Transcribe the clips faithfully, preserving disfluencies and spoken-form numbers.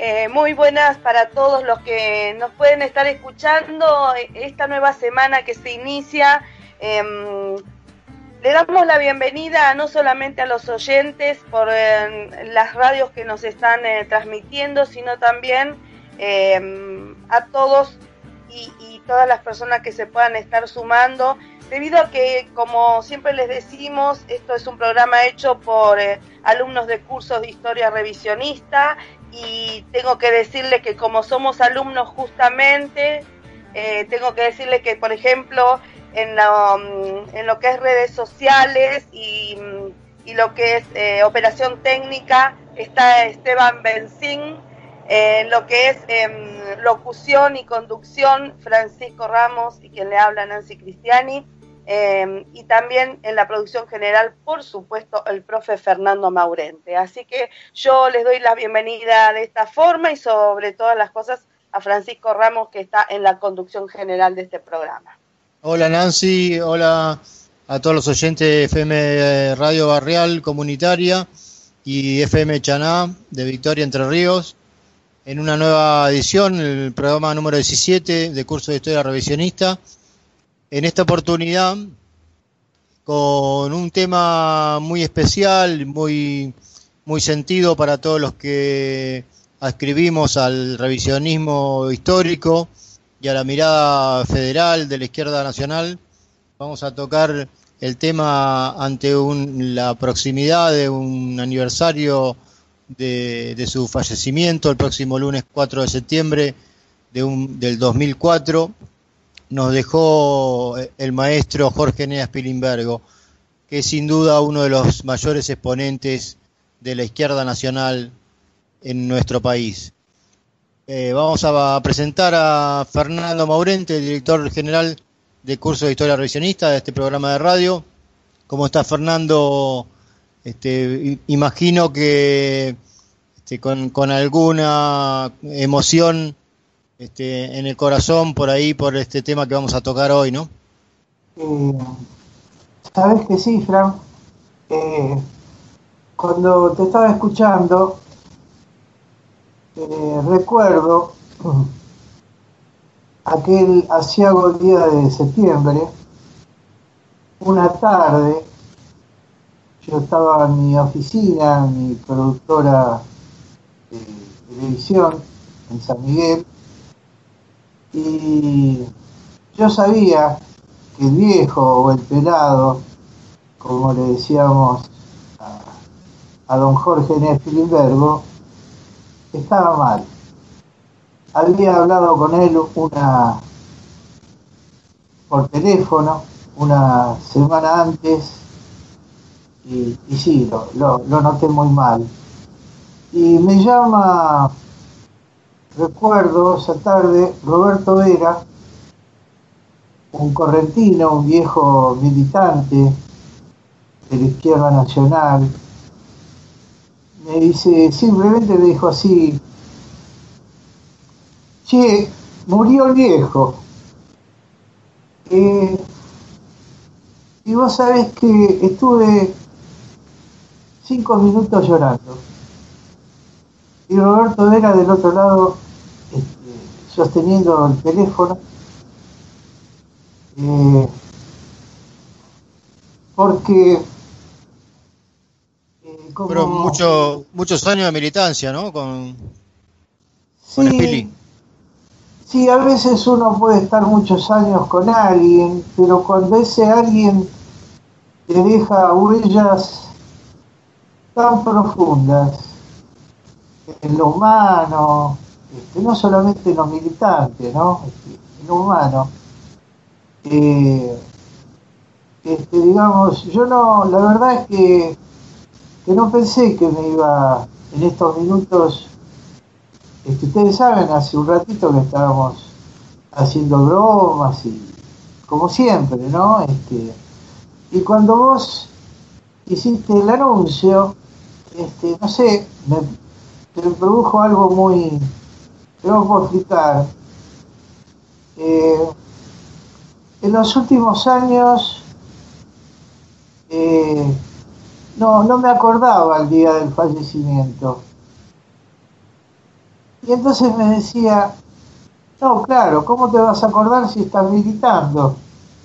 Eh, muy buenas para todos los que nos pueden estar escuchando esta nueva semana que se inicia. Eh, le damos la bienvenida no solamente a los oyentes por eh, las radios que nos están eh, transmitiendo, sino también eh, a todos y, y todas las personas que se puedan estar sumando, debido a que, como siempre les decimos, esto es un programa hecho por eh, alumnos de cursos de historia revisionista, y tengo que decirle que como somos alumnos justamente, eh, tengo que decirle que, por ejemplo, en lo, en lo que es redes sociales y, y lo que es eh, operación técnica está Esteban Benzín, eh, en lo que es eh, locución y conducción Francisco Ramos y quien le habla Nancy Cristiani, eh, y también en la producción general, por supuesto, el profe Fernando Maurente. Así que yo les doy la bienvenida de esta forma y sobre todas las cosas a Francisco Ramos, que está en la conducción general de este programa. Hola Nancy, hola a todos los oyentes de F M Radio Barrial Comunitaria y F M Chaná de Victoria, Entre Ríos, en una nueva edición, el programa número diecisiete de Curso de Historia Revisionista. En esta oportunidad, con un tema muy especial, muy, muy sentido para todos los que adscribimos al revisionismo histórico y a la mirada federal de la izquierda nacional. Vamos a tocar el tema ante un, la proximidad de un aniversario de, de su fallecimiento, el próximo lunes cuatro de septiembre de un, del dos mil cuatro. Nos dejó el maestro Jorge Eneas Pilimbergo, que es sin duda uno de los mayores exponentes de la izquierda nacional en nuestro país. Eh, vamos a presentar a Fernando Maurente, el director general de Curso de Historia Revisionista de este programa de radio. ¿Cómo está, Fernando? Este, imagino que este, con, con alguna emoción este, en el corazón por ahí, por este tema que vamos a tocar hoy, ¿no? Eh, Sabes que sí, Fran. Eh, cuando te estaba escuchando, eh, recuerdo aquel aciago día de septiembre, una tarde. Yo estaba en mi oficina, en mi productora de televisión en San Miguel, y yo sabía que el viejo o el pelado, como le decíamos a, a don Jorge Eneas Pilimbergo, estaba mal. Había hablado con él una por teléfono una semana antes y, y sí, lo, lo, lo noté muy mal. Y me llama, recuerdo esa tarde, Roberto Vera, un correntino, un viejo militante de la izquierda nacional. Me dice, simplemente me dijo así: che, murió el viejo. Eh, y vos sabés que estuve cinco minutos llorando. Y Roberto Vera del otro lado, este, sosteniendo el teléfono, eh, porque eh, como... Pero mucho, muchos años de militancia, ¿no? Con, sí, con Spili. Sí, a veces uno puede estar muchos años con alguien, pero cuando ese alguien te deja huellas tan profundas en lo humano, este, no solamente en lo militante, ¿no? Este, en lo humano, eh, este, digamos, yo no, la verdad es que, que no pensé que me iba en estos minutos. Este, ustedes saben, hace un ratito que estábamos haciendo bromas y como siempre, ¿no? Este, y cuando vos hiciste el anuncio, este, no sé, me, me produjo algo muy, que no puedo explicar. Eh, en los últimos años, eh, no, no me acordaba el día del fallecimiento. Y entonces me decía, no, claro, ¿cómo te vas a acordar si estás militando?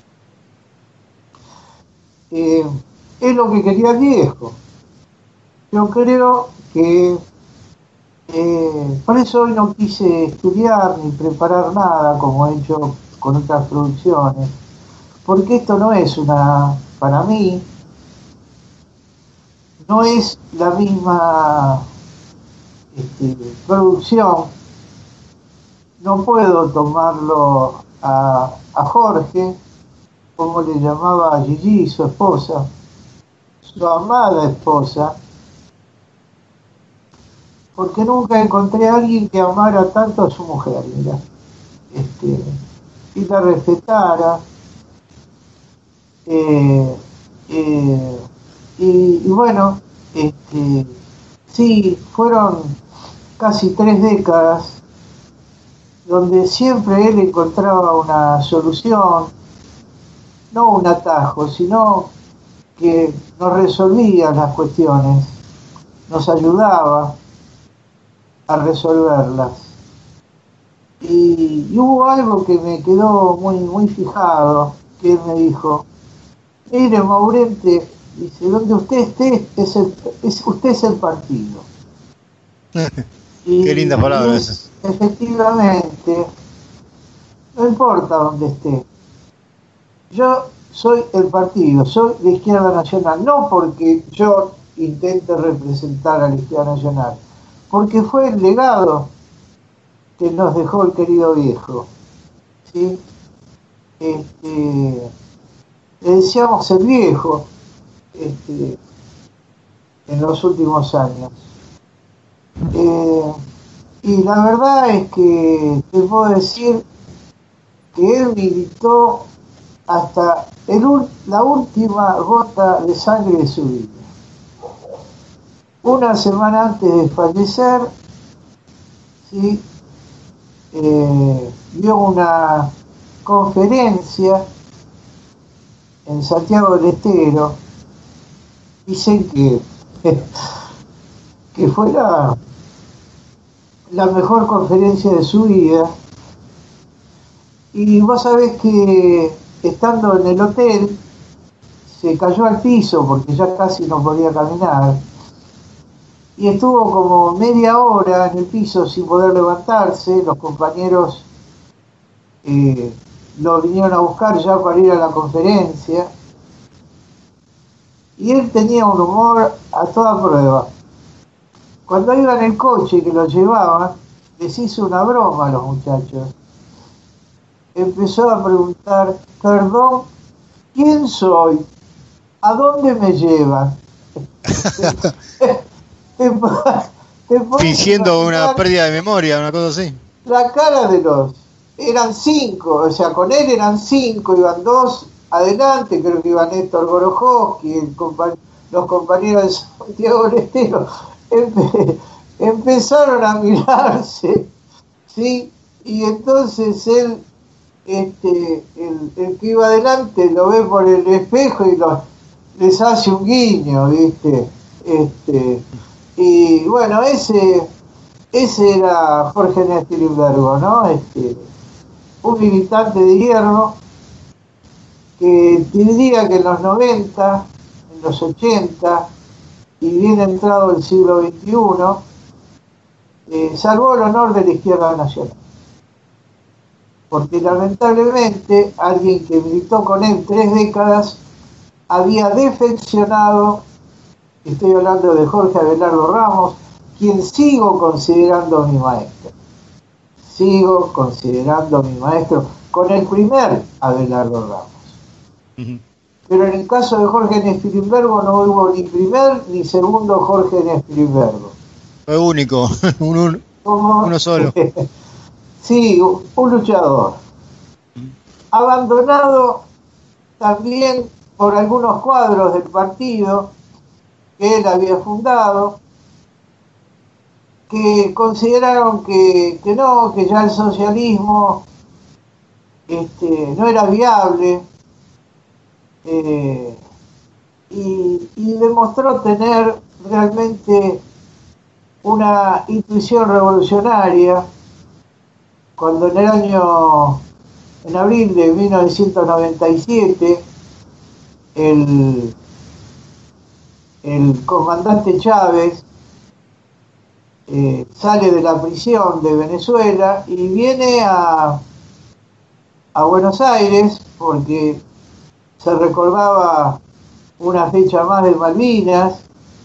Eh, es lo que quería el viejo. Yo creo que eh, por eso hoy no quise estudiar ni preparar nada como he hecho con otras producciones, porque esto no es una, para mí, no es la misma este, producción. No puedo tomarlo a, a Jorge, como le llamaba a Gigi, su esposa, su amada esposa, porque nunca encontré a alguien que amara tanto a su mujer, mira, este, y la respetara, eh, eh, y, y bueno, este, sí, fueron casi tres décadas donde siempre él encontraba una solución, no un atajo, sino que nos resolvía las cuestiones, nos ayudaba a resolverlas. Y, y hubo algo que me quedó muy, muy fijado, que él me dijo, mire, Maurente, dice, donde usted esté, es el, es, usted es el partido. Y, Qué linda palabra y esa. es, efectivamente, no importa dónde esté. Yo soy el partido, soy de Izquierda Nacional, no porque yo intente representar a la Izquierda Nacional, porque fue el legado que nos dejó el querido viejo. ¿Sí? Este, le decíamos el viejo este, en los últimos años. Eh, y la verdad es que te puedo decir que él militó hasta el, la última gota de sangre de su vida. Una semana antes de fallecer, ¿sí? eh, dio una conferencia en Santiago del Estero. Dicen que, que fue la, la mejor conferencia de su vida. Y vos sabés que estando en el hotel se cayó al piso porque ya casi no podía caminar y estuvo como media hora en el piso sin poder levantarse. Los compañeros eh, lo vinieron a buscar ya para ir a la conferencia y él tenía un humor a toda prueba. Cuando iba en el coche que lo llevaban, les hizo una broma a los muchachos. Empezó a preguntar, perdón, ¿quién soy? ¿A dónde me llevan? te, te Fingiendo una pérdida de memoria, una cosa así. La cara de los... Eran cinco, o sea, con él eran cinco, iban dos adelante, creo que iba Néstor Gorojowski, el compa los compañeros de Santiago del Estero. Empe empezaron a mirarse, ¿sí? Y entonces él... Este, el, el que iba adelante lo ve por el espejo y los, les hace un guiño, ¿viste? Este, y bueno, ese ese era Jorge Nestilimbergo, ¿no? Este, un militante de hierro que diría que en los noventa, en los ochenta y bien entrado el siglo veintiuno, eh, salvó el honor de la Izquierda Nacional. Porque lamentablemente alguien que militó con él tres décadas había defeccionado, estoy hablando de Jorge Abelardo Ramos, quien sigo considerando mi maestro. Sigo considerando mi maestro con el primer Abelardo Ramos. Uh-huh. Pero en el caso de Jorge Nestilimbergo no hubo ni primer ni segundo Jorge Nestilimbergo. Fue único, uno, uno solo. Sí, un luchador. Abandonado también por algunos cuadros del partido que él había fundado, que consideraron que, que no, que ya el socialismo este, no era viable, eh, y, y demostró tener realmente una intuición revolucionaria cuando en el año, en abril de mil novecientos noventa y siete, el, el comandante Chávez eh, sale de la prisión de Venezuela y viene a, a Buenos Aires porque se recordaba una fecha más de Malvinas.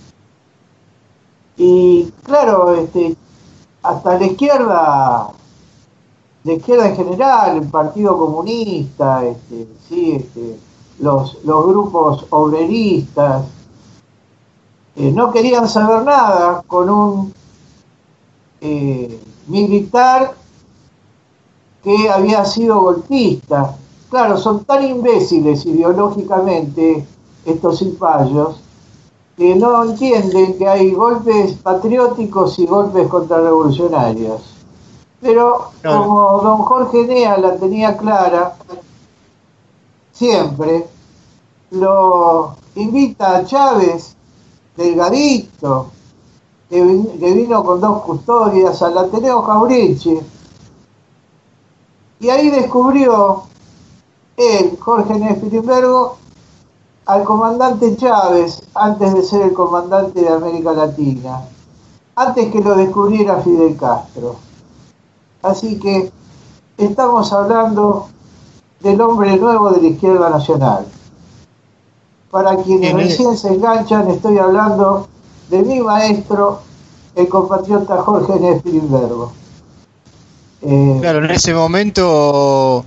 Y claro, este, hasta la izquierda, la izquierda en general, el Partido Comunista, este, sí, este, los, los grupos obreristas, eh, no querían saber nada con un eh, militar que había sido golpista. Claro, son tan imbéciles ideológicamente estos cipayos que no entienden que hay golpes patrióticos y golpes contrarrevolucionarios. Pero Claro. como don Jorge Nea la tenía clara, siempre lo invita a Chávez, delgadito, que, vin- que vino con dos custodias, al Ateneo Jaureche, y ahí descubrió él, Jorge Nea Spilimbergo, al comandante Chávez antes de ser el comandante de América Latina, antes que lo descubriera Fidel Castro. Así que estamos hablando del hombre nuevo de la izquierda nacional. Para quienes En el- recién se enganchan, estoy hablando de mi maestro, el compatriota Jorge Nea Spilimbergo. Eh, claro, en ese momento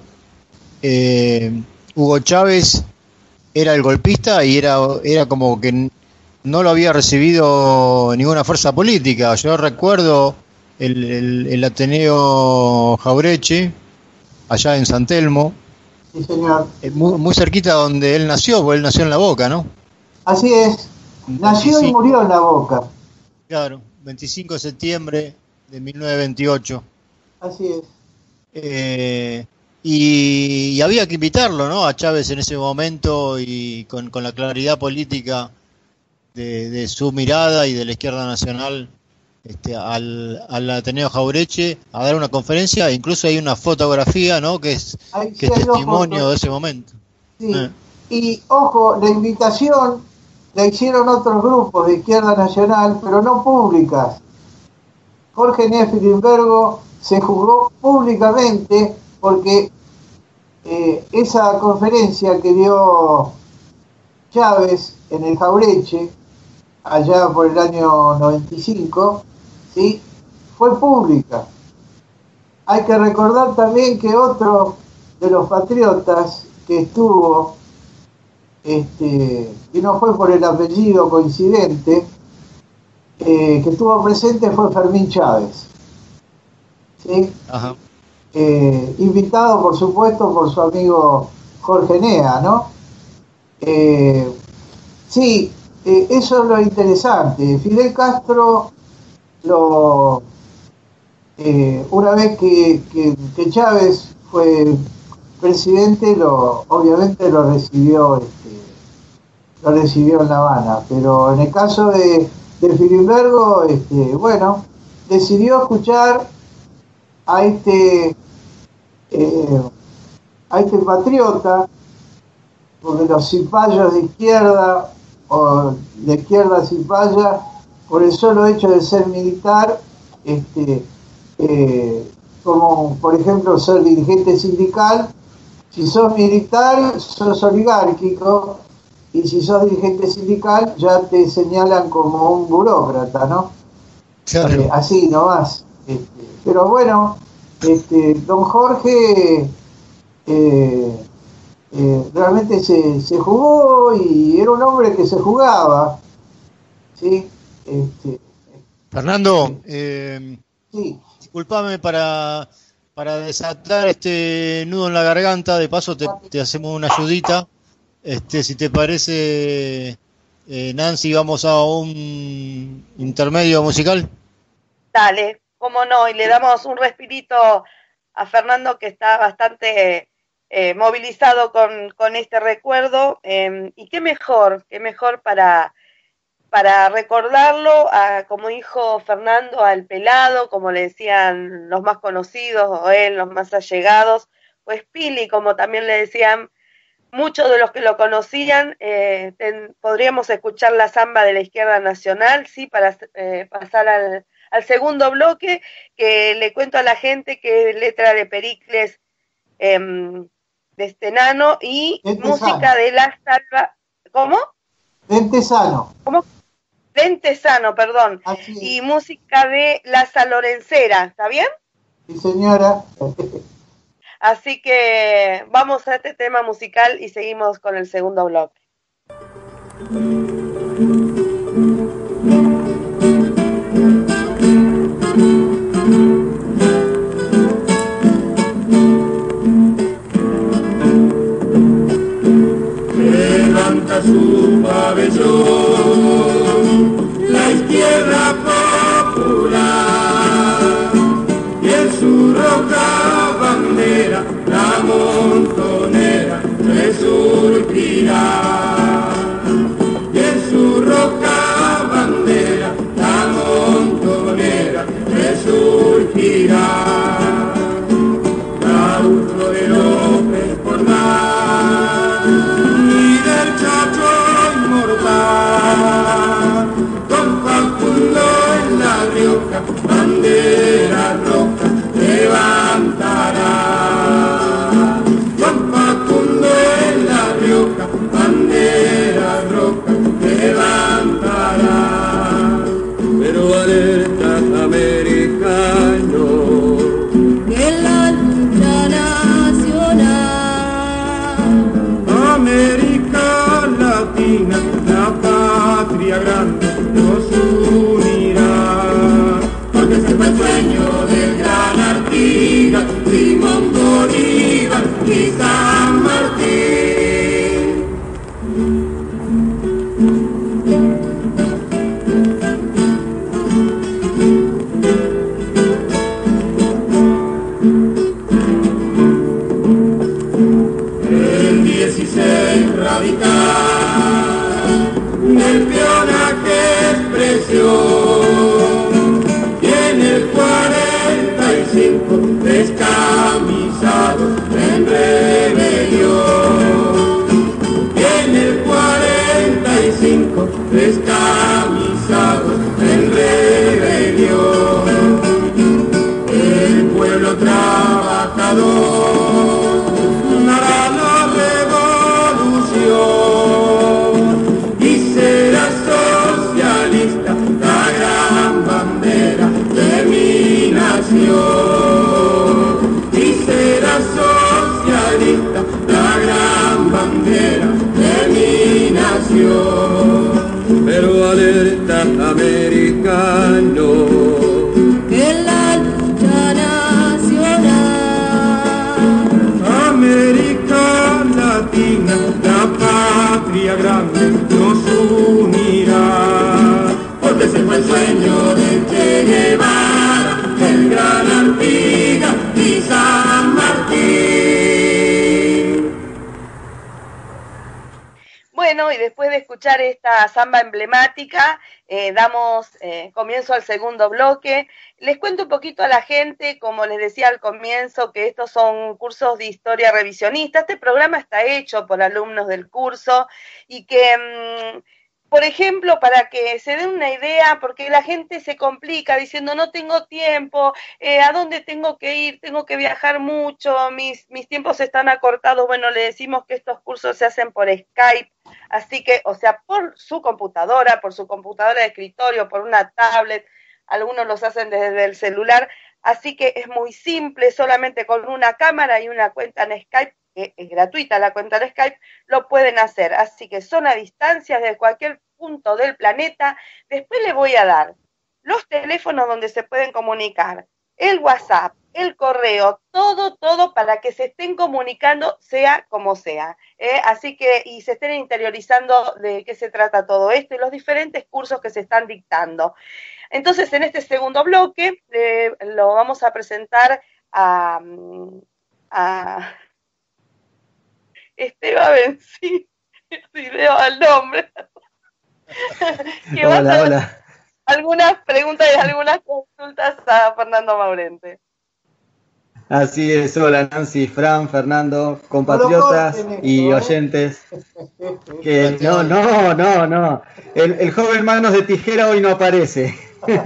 eh, Hugo Chávez era el golpista y era, era como que n- no lo había recibido ninguna fuerza política. Yo recuerdo el, el- el Ateneo Jaureche, allá en San Telmo, sí, señor. eh, muy, muy cerquita donde él nació, porque él nació en La Boca, ¿no? Así es. En Nació y veinticinco, murió en La Boca. claro, veinticinco de septiembre de mil novecientos veintiocho. Así es. Eh, y, y había que invitarlo, ¿no? A Chávez en ese momento y con, con la claridad política de, de su mirada y de la izquierda nacional, este, al, al Ateneo Jaureche a dar una conferencia. Incluso hay una fotografía, ¿no? Que es, Ahí que sí es hay dos testimonio fotos. de ese momento. Sí. Eh, Y ojo, la invitación la hicieron otros grupos de izquierda nacional, pero no públicas. Jorge Nea Spilimbergo se jugó públicamente porque eh, esa conferencia que dio Chávez en el Jaureche, allá por el año noventa y cinco, ¿sí? Fue pública. Hay que recordar también que otro de los patriotas que estuvo, este, y no fue por el apellido coincidente, eh, que estuvo presente fue Fermín Chávez, ¿sí? ajá. Eh, invitado por supuesto por su amigo Jorge Nea, ¿no? Eh, sí, eh, eso es lo interesante. Fidel Castro, lo, eh, una vez que, que, que Chávez fue presidente, lo, obviamente lo recibió, este, lo recibió en La Habana, pero en el caso de, de Spilimbergo, este, bueno, decidió escuchar a este eh, a este patriota, porque los cipayos de izquierda o de izquierda cipaya, por el solo hecho de ser militar, este, eh, como por ejemplo ser dirigente sindical, si sos militar sos oligárquico y si sos dirigente sindical ya te señalan como un burócrata, ¿no? Claro. Eh, así nomás. Este, pero bueno, este, don Jorge eh, eh, realmente se, se jugó y era un hombre que se jugaba, ¿sí? Este, Fernando, eh, sí, disculpame para, para desatar este nudo en la garganta. De paso te, te hacemos una ayudita. Este, si te parece, eh, Nancy, vamos a un intermedio musical. Dale, cómo no, y le damos un respirito a Fernando que está bastante eh, movilizado con, con este recuerdo. Eh, y qué mejor, qué mejor para para recordarlo, a, como dijo Fernando, al pelado, como le decían los más conocidos, o él, los más allegados, pues Pili, como también le decían muchos de los que lo conocían. Eh, ten, podríamos escuchar la samba de la Izquierda Nacional, sí, para eh, pasar al, al segundo bloque, que le cuento a la gente que es letra de Pericles eh, de Stenano y Gente música sano. de La Salva. ¿Cómo? Gente sano. ¿Cómo? Ventesano, perdón. Así Y es. música de La Salorencera, ¿está bien? Sí, señora. Así que vamos a este tema musical y seguimos con el segundo bloque. Levanta su pabellón, la izquierda popular, y en su roja bandera la montonera resurgirá. Y en su roja bandera la montonera resurgirá. Gaucho de López Portal y del Chacho inmortal, con Facundo en La Rioja, bandera roja levantará. Con Facundo en La Rioja, bandera roja levantará. Pero alerta americano, que la lucha nacional, América Latina, la patria grande nos unirá. Porque ese fue el sueño del gran Artigas, Simón Bolívar y San Martín. El dieciséis radical del Piona que expresión, y en el cuarenta y cinco descamisados en rebelión, y en el cuarenta y cinco descamisados en rebelión. El pueblo trabajador hará la revolución y será socialista la gran bandera de mi nación. Y será socialista la gran bandera de mi nación. Pero alerta americano, que la lucha nacional, América Latina, la patria grande nos unirá. Porque ese fue el sueño de Che Guevara, el gran Artigas y San Martín. Bueno, y después de escuchar esta samba emblemática, eh, damos eh, comienzo al segundo bloque. Les cuento un poquito a la gente, como les decía al comienzo, que estos son cursos de historia revisionista. Este programa está hecho por alumnos del curso y que, mmm, por ejemplo, para que se den una idea, porque la gente se complica diciendo no tengo tiempo, eh, ¿a dónde tengo que ir? Tengo que viajar mucho, mis, mis tiempos están acortados. Bueno, le decimos que estos cursos se hacen por Skype, así que, o sea, por su computadora, por su computadora de escritorio, por una tablet, algunos los hacen desde el celular, así que es muy simple, solamente con una cámara y una cuenta en Skype, que es gratuita la cuenta de Skype, lo pueden hacer, así que son a distancia desde cualquier punto del planeta. Después les voy a dar los teléfonos donde se pueden comunicar, el WhatsApp, el correo, todo, todo para que se estén comunicando sea como sea, ¿eh? Así que, y se estén interiorizando de qué se trata todo esto y los diferentes cursos que se están dictando. Entonces, en este segundo bloque eh, lo vamos a presentar a, a Esteban Bencí, si leo el nombre. que va a Hola, hacer hola. algunas preguntas y algunas consultas a Fernando Maurente. Así es, hola Nancy, Fran, Fernando, No lo compatriotas corten y esto, ¿eh? oyentes. Que Espérate no, hoy. no, no, no. El, el joven manos de tijera hoy no aparece.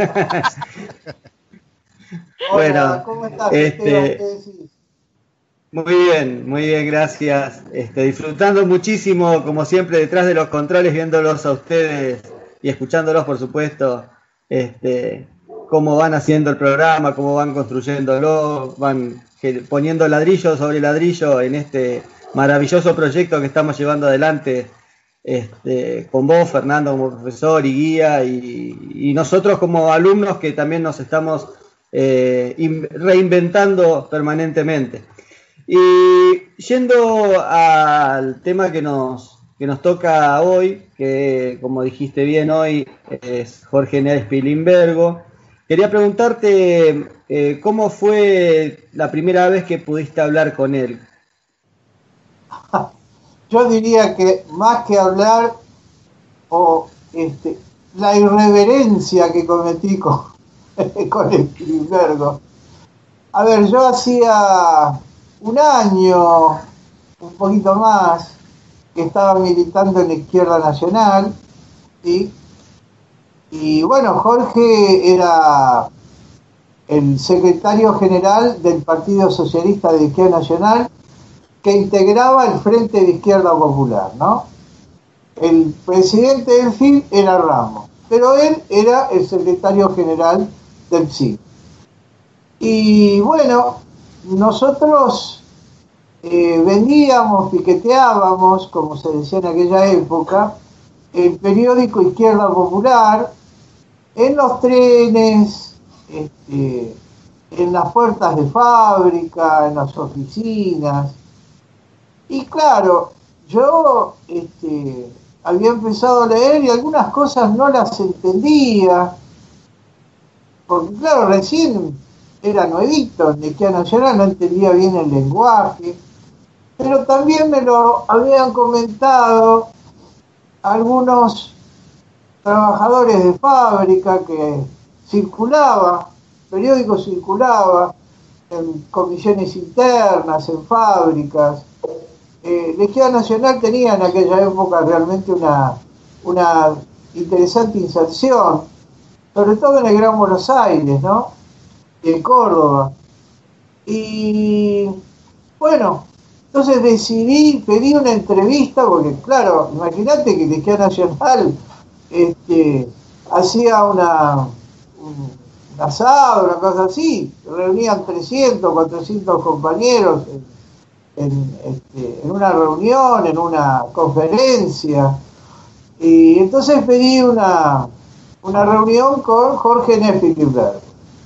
Hola, Bueno, ¿cómo estás, Esteban? ¿Qué este, decís? muy bien, muy bien, gracias. Este, disfrutando muchísimo, como siempre, detrás de los controles, viéndolos a ustedes y escuchándolos, por supuesto, este, cómo van haciendo el programa, cómo van construyéndolo, van que- poniendo ladrillo sobre ladrillo en este maravilloso proyecto que estamos llevando adelante, este, con vos, Fernando, como profesor y guía, y, y nosotros como alumnos que también nos estamos eh, in- reinventando permanentemente. Y yendo al tema que nos, que nos toca hoy, que como dijiste bien hoy es Jorge Neal Spilimbergo, quería preguntarte eh, cómo fue la primera vez que pudiste hablar con él. Yo diría que más que hablar, o este, la irreverencia que cometí con, con el Spilimbergo. A ver, yo hacía un año, un poquito más, que estaba militando en la Izquierda Nacional, ¿sí? Y bueno, Jorge era el secretario general del Partido Socialista de Izquierda Nacional, que integraba el Frente de Izquierda Popular, ¿no? El presidente del F I era Ramos, pero él era el secretario general del P S I. Y bueno, nosotros eh, vendíamos, piqueteábamos, como se decía en aquella época, el periódico Izquierda Popular en los trenes, este, en las puertas de fábrica, en las oficinas. Y claro, yo este, había empezado a leer y algunas cosas no las entendía, porque claro, recién era nuevito, en la Izquierda Nacional no entendía bien el lenguaje, pero también me lo habían comentado algunos trabajadores de fábrica que circulaba, periódico circulaba en comisiones internas, en fábricas. Eh, la Izquierda Nacional tenía en aquella época realmente una, una interesante inserción, sobre todo en el Gran Buenos Aires, ¿no? Y en Córdoba. Y bueno, entonces decidí, pedí una entrevista, porque claro, imagínate que la Izquierda Nacional este, hacía una, un asado, una cosa así, reunían trescientos, cuatrocientos compañeros en, en, este, en una reunión, en una conferencia, y entonces pedí una, una reunión con Jorge Spilimbergo.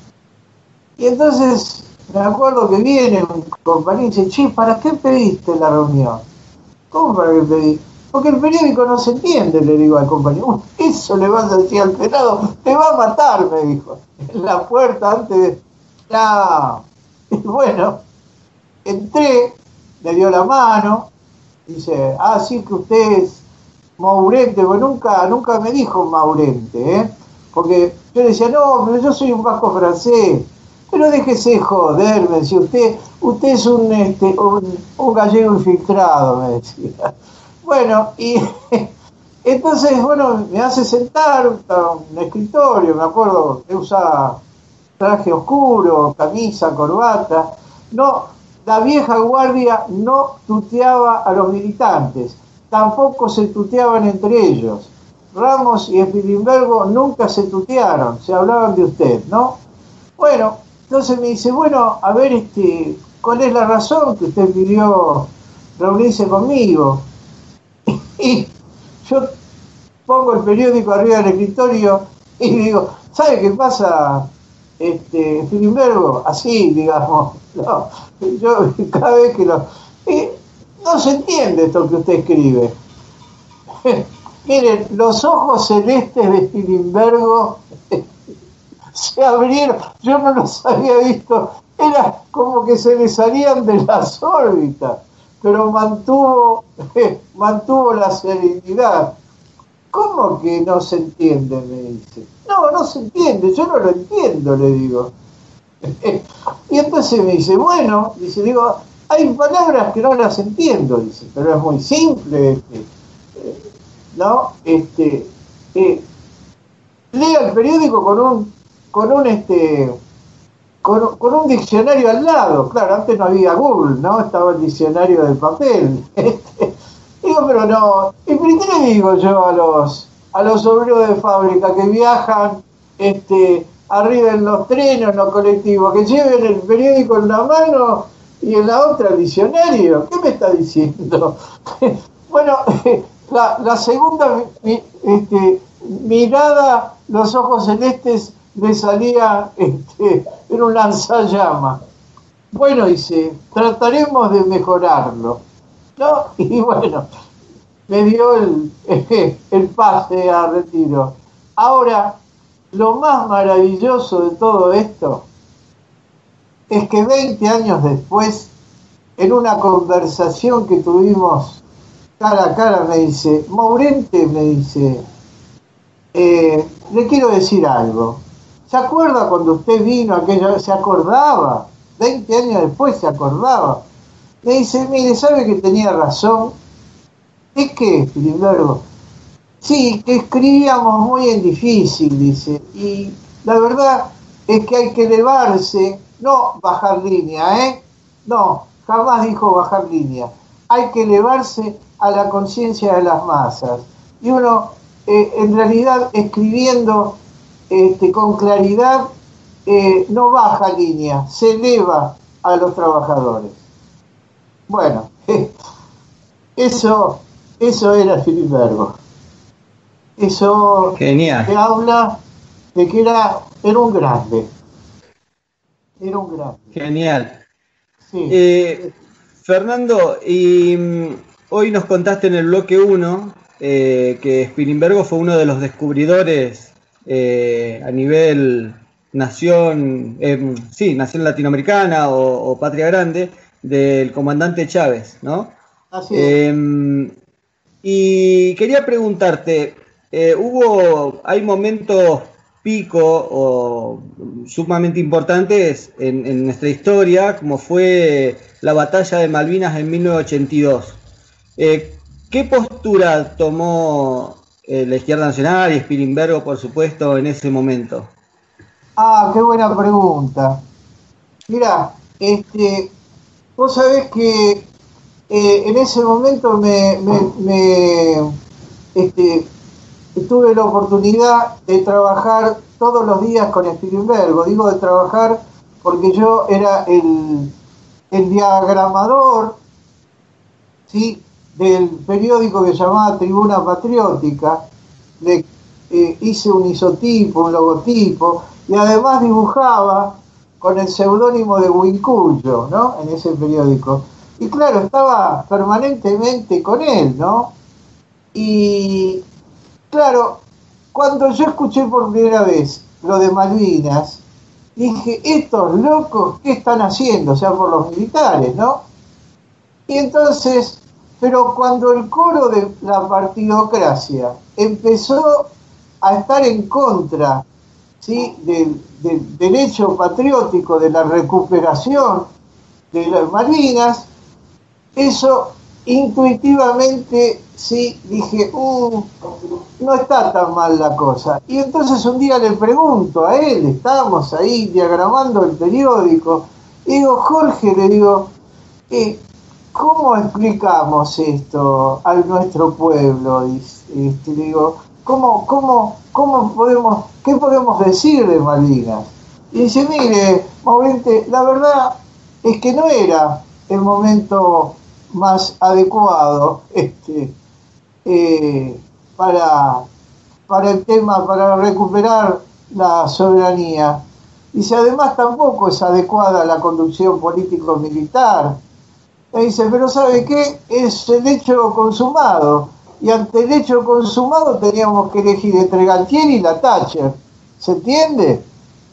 Y entonces me acuerdo que viene un compañero y dice, che, ¿para qué pediste la reunión? ¿Cómo para qué pedí? Porque el periódico no se entiende, le digo al compañero. Eso le vas a decir al pelado, te va a matar, me dijo. En la puerta antes de... No. Y bueno, entré, le dio la mano, dice, ah, sí que usted es Maurente, pues nunca, nunca me dijo Maurente, ¿eh? Porque yo le decía, no, pero yo soy un vasco francés. Pero déjese joder, me decía, usted, usted es un, este, un, un gallego infiltrado, me decía. Bueno, y entonces, bueno, me hace sentar un escritorio, me acuerdo que usaba traje oscuro, camisa, corbata. No, la vieja guardia no tuteaba a los militantes, tampoco se tuteaban entre ellos. Ramos y Spilimbergo nunca se tutearon, se hablaban de usted, ¿no? Bueno, entonces me dice, bueno, a ver, este, ¿cuál es la razón que usted pidió reunirse conmigo? Y yo pongo el periódico arriba del escritorio y digo, ¿sabe qué pasa, este, Spilimbergo? Así, digamos, no, yo cada vez que lo... Eh, no se entiende esto que usted escribe. Miren, los ojos celestes de Spilimbergo se abrieron, yo no los había visto, era como que se le salían de las órbitas, pero mantuvo, eh, mantuvo la serenidad. ¿cómo que no se entiende? Me dice. No, no se entiende, yo no lo entiendo, le digo. Y entonces me dice, bueno, dice, digo, hay palabras que no las entiendo, dice, pero es muy simple, este, ¿no? Este, eh, lea el periódico con un, con un, este, con, con un diccionario al lado. Claro, antes no había Google, ¿no? Estaba el diccionario de papel. Este, digo, pero no, ¿y por qué le digo yo a los, a los obreros de fábrica que viajan, este, arriba en los trenes, en los colectivos, que lleven el periódico en la mano y en la otra el diccionario? ¿Qué me está diciendo? Bueno, la, la segunda este, mirada, los ojos celestes le salía este, en un lanzallamas. Bueno, dice, trataremos de mejorarlo, ¿no? Y bueno, me dio el, el pase a retiro. Ahora, lo más maravilloso de todo esto es que veinte años después, en una conversación que tuvimos cara a cara, me dice, Maurente, me dice, eh, le quiero decir algo. ¿Se acuerda cuando usted vino aquella vez? Se acordaba, veinte años después se acordaba. Me dice, mire, ¿sabe que tenía razón? ¿Es que, Spilimbergo? Sí, que escribíamos muy en difícil, dice, y la verdad es que hay que elevarse, no bajar línea, ¿eh? No, jamás dijo bajar línea. Hay que elevarse a la conciencia de las masas. Y uno, eh, en realidad, escribiendo este, con claridad, eh, no baja línea, se eleva a los trabajadores. Bueno, eso, eso era Spilimbergo. Eso Genial. te habla de que era, era un grande. Era un grande. Genial. Sí. Eh, Fernando, y mm, hoy nos contaste en el bloque uno eh, que Spilimbergo fue uno de los descubridores eh, a nivel nación, eh, sí, nación latinoamericana o, o patria grande del comandante Chávez, ¿no? Así es. Eh, y quería preguntarte, eh, hubo, hay momentos pico o sumamente importantes en, en nuestra historia, como fue la batalla de Malvinas en mil novecientos ochenta y dos. Eh, ¿Qué postura tomó eh, la izquierda nacional y Spilimbergo, por supuesto, en ese momento? Ah, qué buena pregunta. Mira, este, vos sabés que eh, en ese momento me, me, me este, tuve la oportunidad de trabajar todos los días con Spilimbergo. Digo de trabajar porque yo era el, el diagramador, ¿sí?, del periódico que se llamaba Tribuna Patriótica. Le eh, hice un isotipo, un logotipo, y además dibujaba con el seudónimo de Huincullo, ¿no?, en ese periódico. Y claro, estaba permanentemente con él, ¿no? Y claro, cuando yo escuché por primera vez lo de Malvinas, dije, estos locos, ¿qué están haciendo? O sea, por los militares, ¿no? Y entonces, pero cuando el coro de la partidocracia empezó a estar en contra, ¿sí?, del, del derecho patriótico, de la recuperación de las Malvinas, eso intuitivamente sí dije, uh, no está tan mal la cosa. Y entonces un día le pregunto a él, estábamos ahí diagramando el periódico, y digo, Jorge, le digo, eh, ¿cómo explicamos esto a nuestro pueblo? Y, este, digo, ¿cómo, cómo, cómo podemos, qué podemos decir de Malvinas? Y dice, mire, Maurente, la verdad es que no era el momento más adecuado este, eh, para, para el tema, para recuperar la soberanía. Dice, además tampoco es adecuada la conducción político-militar. Y dice, pero ¿sabe qué? Es el hecho consumado. Y ante el hecho consumado teníamos que elegir entre Galtieri y la Thatcher. ¿Se entiende?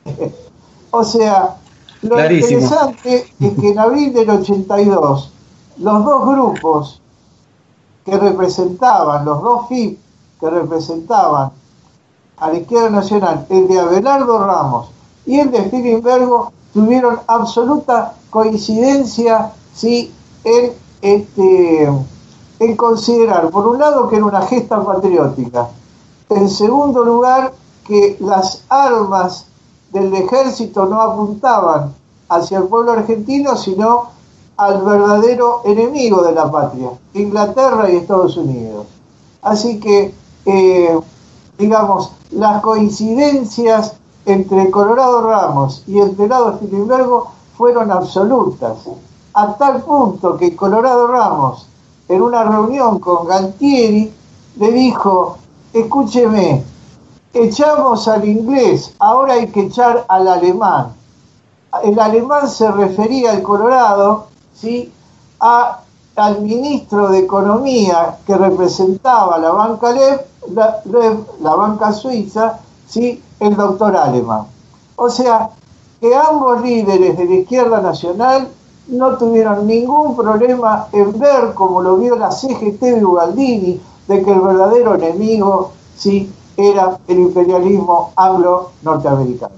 O sea, lo Clarísimo. interesante es que en abril del ochenta y dos, los dos grupos que representaban, los dos F I P, que representaban a la izquierda nacional, el de Abelardo Ramos y el de Spilimbergo, tuvieron absoluta coincidencia, ¿sí?, en, este, en considerar, por un lado, que era una gesta patriótica, en segundo lugar, que las armas del ejército no apuntaban hacia el pueblo argentino, sino al verdadero enemigo de la patria, Inglaterra y Estados Unidos. Así que, eh, digamos, las coincidencias entre Colorado Ramos y el pelado Spilimbergo fueron absolutas, a tal punto que Colorado Ramos, en una reunión con Galtieri, le dijo: escúcheme, echamos al inglés, ahora hay que echar al alemán. El alemán se refería al Colorado, ¿sí?, a, al ministro de Economía que representaba la banca Lev, la, Lev, la banca suiza, ¿sí?, el doctor Alemán. O sea, que ambos líderes de la izquierda nacional no tuvieron ningún problema en ver, como lo vio la C G T de Ubaldini, de que el verdadero enemigo, sí, era el imperialismo anglo-norteamericano.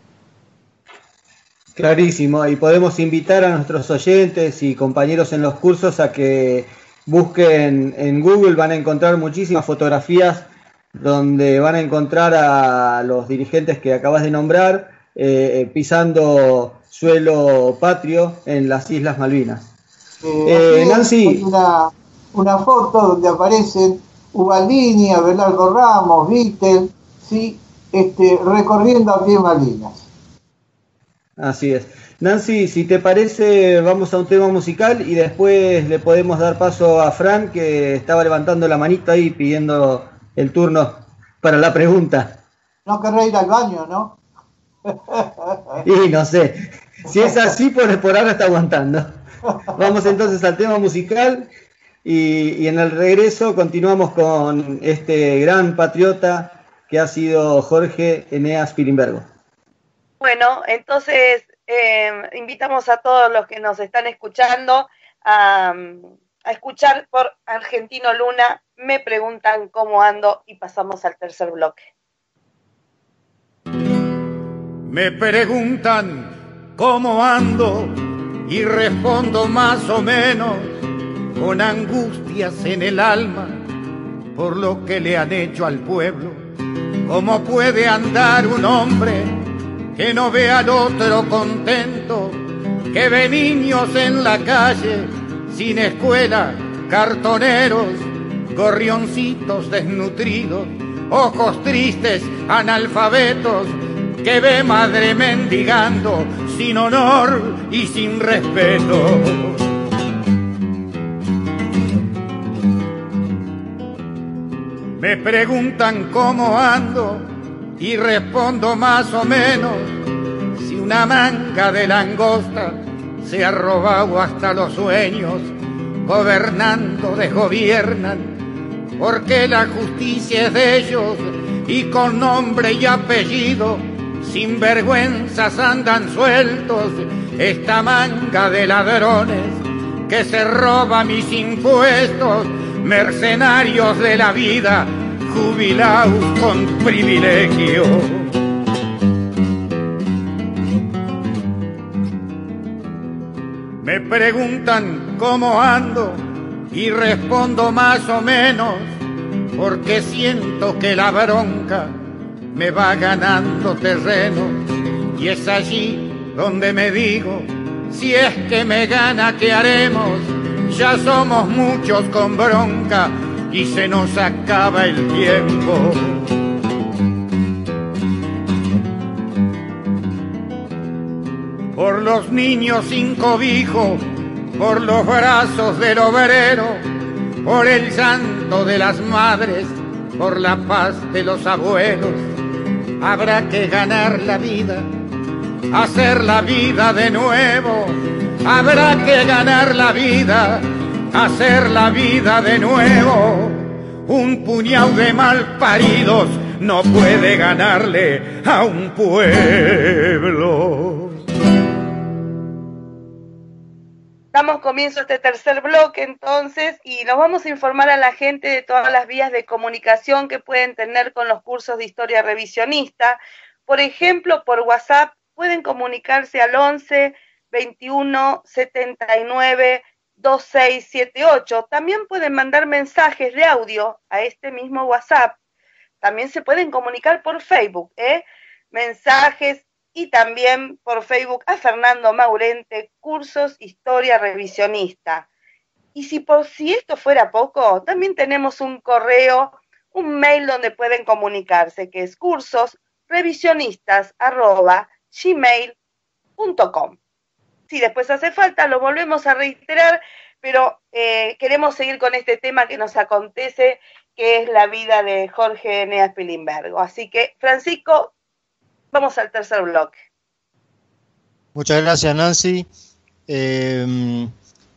Clarísimo, y podemos invitar a nuestros oyentes y compañeros en los cursos a que busquen en Google, van a encontrar muchísimas fotografías donde van a encontrar a los dirigentes que acabas de nombrar eh, pisando suelo patrio en las Islas Malvinas. Eh, eh, Nancy. Una, una foto donde aparecen Ubaldini, Abelardo Ramos, Vittel, ¿sí?, este, recorriendo a pie Malvinas. Así es. Nancy, si te parece, vamos a un tema musical y después le podemos dar paso a Fran, que estaba levantando la manita ahí pidiendo el turno para la pregunta. No querrá ir al baño, ¿no? Y no sé. Si es así, por, por ahora está aguantando. Vamos entonces al tema musical y, y en el regreso continuamos con este gran patriota que ha sido Jorge Eneas Spilimbergo. Bueno, entonces eh, invitamos a todos los que nos están escuchando a, a escuchar por Argentino Luna, Me preguntan cómo ando, y pasamos al tercer bloque. Me preguntan cómo ando y respondo más o menos con angustias en el alma por lo que le han hecho al pueblo. ¿Cómo puede andar un hombre que no ve al otro contento, que ve niños en la calle sin escuela, cartoneros, gorrioncitos desnutridos, ojos tristes, analfabetos, que ve madre mendigando sin honor y sin respeto? Me preguntan cómo ando y respondo más o menos: si una manga de langosta se ha robado hasta los sueños, gobernando desgobiernan, porque la justicia es de ellos y con nombre y apellido, sin vergüenzas andan sueltos esta manga de ladrones que se roba mis impuestos, mercenarios de la vida, jubilados con privilegio. Me preguntan cómo ando y respondo más o menos, porque siento que la bronca me va ganando terreno, y es allí donde me digo: si es que me gana, ¿qué haremos? Ya somos muchos con bronca y se nos acaba el tiempo. Por los niños sin cobijo, por los brazos del obrero, por el llanto de las madres, por la paz de los abuelos, habrá que ganar la vida, hacer la vida de nuevo. Habrá que ganar la vida, hacer la vida de nuevo. Un puñado de malparidos no puede ganarle a un pueblo. damos comienzo a este tercer bloque entonces y nos vamos a informar a la gente de todas las vías de comunicación que pueden tener con los cursos de historia revisionista. Por ejemplo, por WhatsApp pueden comunicarse al once, veintiuno, setenta y nueve, veintiséis setenta y ocho. También pueden mandar mensajes de audio a este mismo WhatsApp. También se pueden comunicar por Facebook, ¿eh? mensajes y también por Facebook a Fernando Maurente, Cursos Historia Revisionista. Y si por si esto fuera poco, también tenemos un correo, un mail donde pueden comunicarse, que es cursosrevisionistas arroba gmail punto com. Si después hace falta, lo volvemos a reiterar, pero eh, queremos seguir con este tema que nos acontece, que es la vida de Jorge Eneas Pilimbergo. Así que, Francisco, vamos al tercer bloque. Muchas gracias, Nancy. Eh,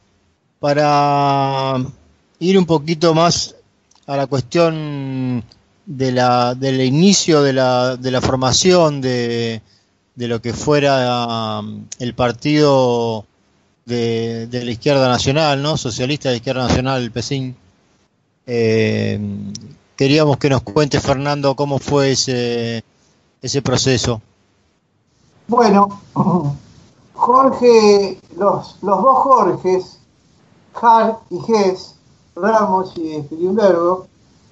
para ir un poquito más a la cuestión de la, del inicio de la, de la formación de, de lo que fuera um, el partido de, de la izquierda nacional, ¿no? Socialista de la izquierda nacional, el PECIN. Eh, queríamos que nos cuente, Fernando, cómo fue ese, ese proceso. Bueno, Jorge, los, los dos Jorges, Jar y Ges, Ramos y Pilimbergo,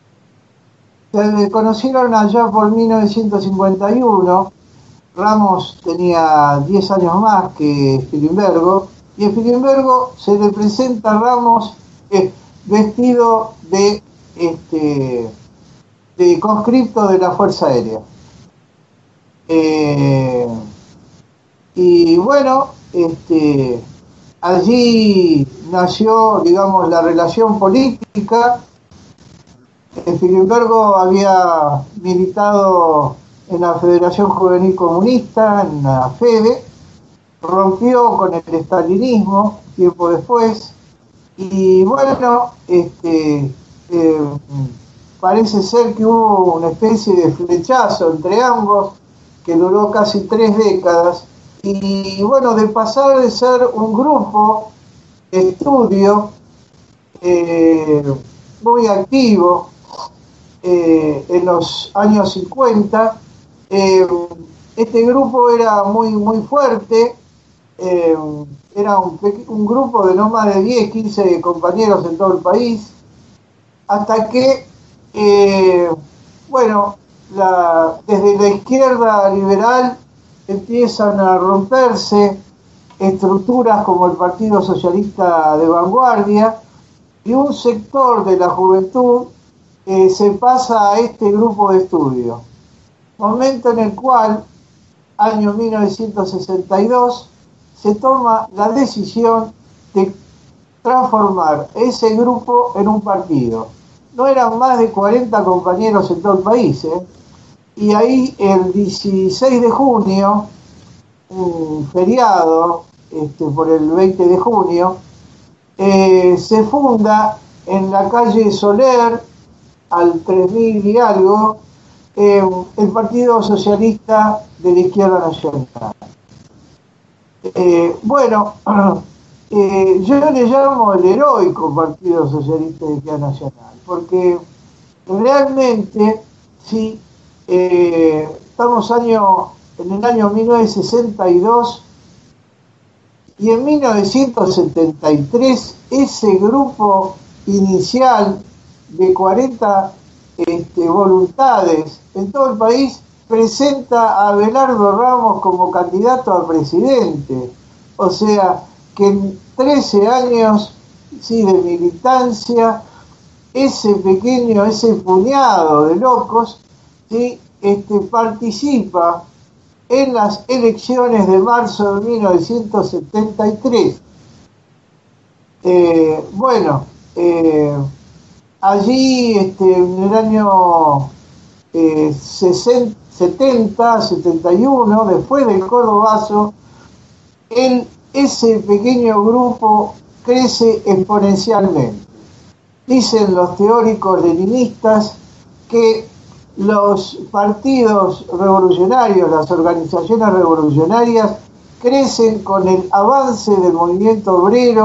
se conocieron allá por mil novecientos cincuenta y uno. Ramos tenía diez años más que Pilimbergo, y a Pilimbergo se le presenta a Ramos eh, vestido de, este, de conscripto de la Fuerza Aérea. Eh, y bueno, este, allí nació, digamos, la relación política. Pilimbergo había militado en la Federación Juvenil Comunista, en la FEDE, rompió con el estalinismo tiempo después, y bueno, este, eh, parece ser que hubo una especie de flechazo entre ambos, que duró casi tres décadas, y bueno, de pasar de ser un grupo de estudio eh, muy activo eh, en los años cincuenta, eh, este grupo era muy, muy fuerte, eh, era un, un grupo de no más de diez, quince compañeros en todo el país, hasta que, eh, bueno, la, desde la izquierda liberal empiezan a romperse estructuras como el Partido Socialista de Vanguardia, y un sector de la juventud eh, se pasa a este grupo de estudio. Momento en el cual, año mil novecientos sesenta y dos, se toma la decisión de transformar ese grupo en un partido. No eran más de cuarenta compañeros en todo el país, ¿eh? Y ahí el dieciséis de junio, un feriado este, por el veinte de junio, eh, se funda en la calle Soler, al tres mil y algo, eh, el Partido Socialista de la Izquierda Nacional. Eh, bueno, eh, yo le llamo el heroico Partido Socialista de la Izquierda Nacional, porque realmente, sí, eh, estamos año, en el año mil novecientos sesenta y dos, y en mil novecientos setenta y tres ese grupo inicial de cuarenta este, voluntades en todo el país presenta a Abelardo Ramos como candidato a presidente. O sea, que en trece años sí, de militancia, ese pequeño, ese puñado de locos, sí, este, participa en las elecciones de marzo de mil novecientos setenta y tres. Eh, bueno, eh, allí este, en el año eh, sesenta, setenta, setenta y uno, después del Cordobazo, el, ese pequeño grupo crece exponencialmente. Dicen los teóricos leninistas que los partidos revolucionarios, las organizaciones revolucionarias, crecen con el avance del movimiento obrero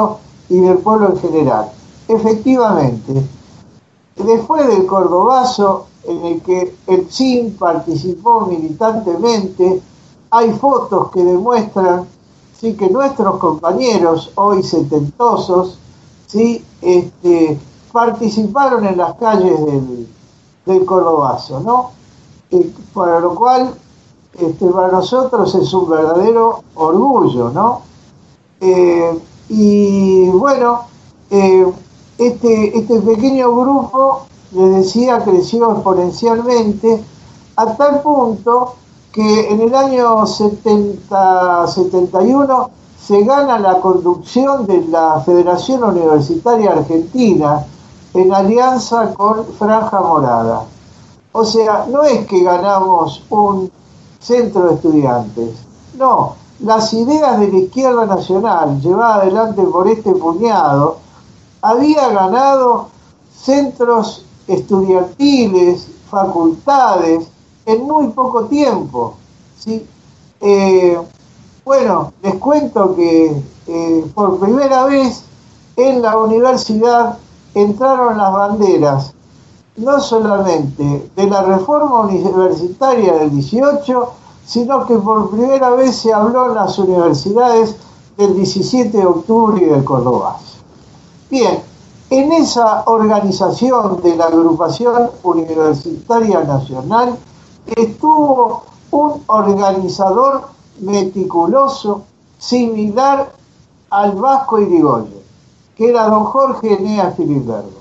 y del pueblo en general. Efectivamente, después del Cordobazo, en el que el C I N participó militantemente, hay fotos que demuestran, sí, que nuestros compañeros, hoy setentosos, sí, este, participaron en las calles del, del Cordobazo, ¿no? Eh, para lo cual, este, para nosotros es un verdadero orgullo, ¿no? Eh, y bueno, eh, este, este pequeño grupo, les decía, creció exponencialmente a tal punto que en el año setenta, setenta y uno se gana la conducción de la Federación Universitaria Argentina en alianza con Franja Morada. O sea, no es que ganamos un centro de estudiantes, no, las ideas de la izquierda nacional llevadas adelante por este puñado había ganado centros estudiantiles, facultades, en muy poco tiempo, ¿sí? Eh, bueno, les cuento que eh, por primera vez en la universidad entraron las banderas, no solamente de la reforma universitaria del dieciocho, sino que por primera vez se habló en las universidades del diecisiete de octubre y del Cordobazo. Bien, en esa organización de la Agrupación Universitaria Nacional estuvo un organizador meticuloso similar al Vasco Irigoyen, que era don Jorge Eneas Filimbergo.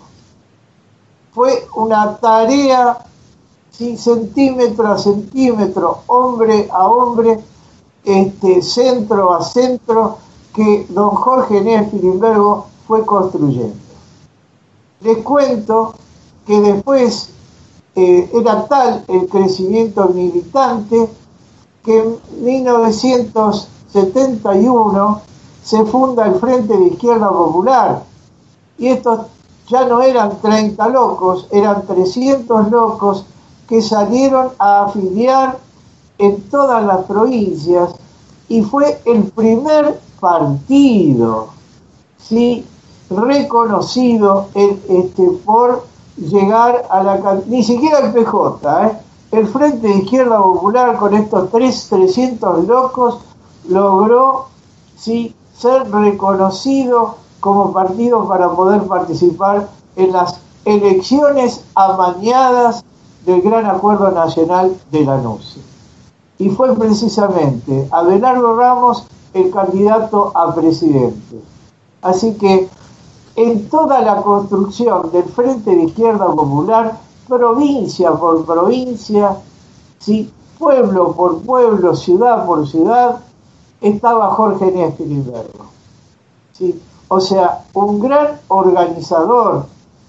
Fue una tarea, sí, centímetro a centímetro, hombre a hombre, este, centro a centro, que don Jorge Eneas Filimbergo fue construyendo. Les cuento que después eh, era tal el crecimiento militante que en mil novecientos setenta y uno se funda el Frente de Izquierda Popular, y estos ya no eran treinta locos, eran trescientos locos que salieron a afiliar en todas las provincias, y fue el primer partido, ¿sí?, reconocido el, este, por llegar a la... ni siquiera el P J, ¿eh? El Frente de Izquierda Popular, con estos tres, trescientos locos, logró, sí, ser reconocido como partido para poder participar en las elecciones amañadas del Gran Acuerdo Nacional de Lanús. Y fue precisamente Abelardo Ramos el candidato a presidente. Así que en toda la construcción del Frente de Izquierda Popular, provincia por provincia, ¿sí?, pueblo por pueblo, ciudad por ciudad, estaba Jorge Eneas Filimbergo, ¿sí? O sea, un gran organizador,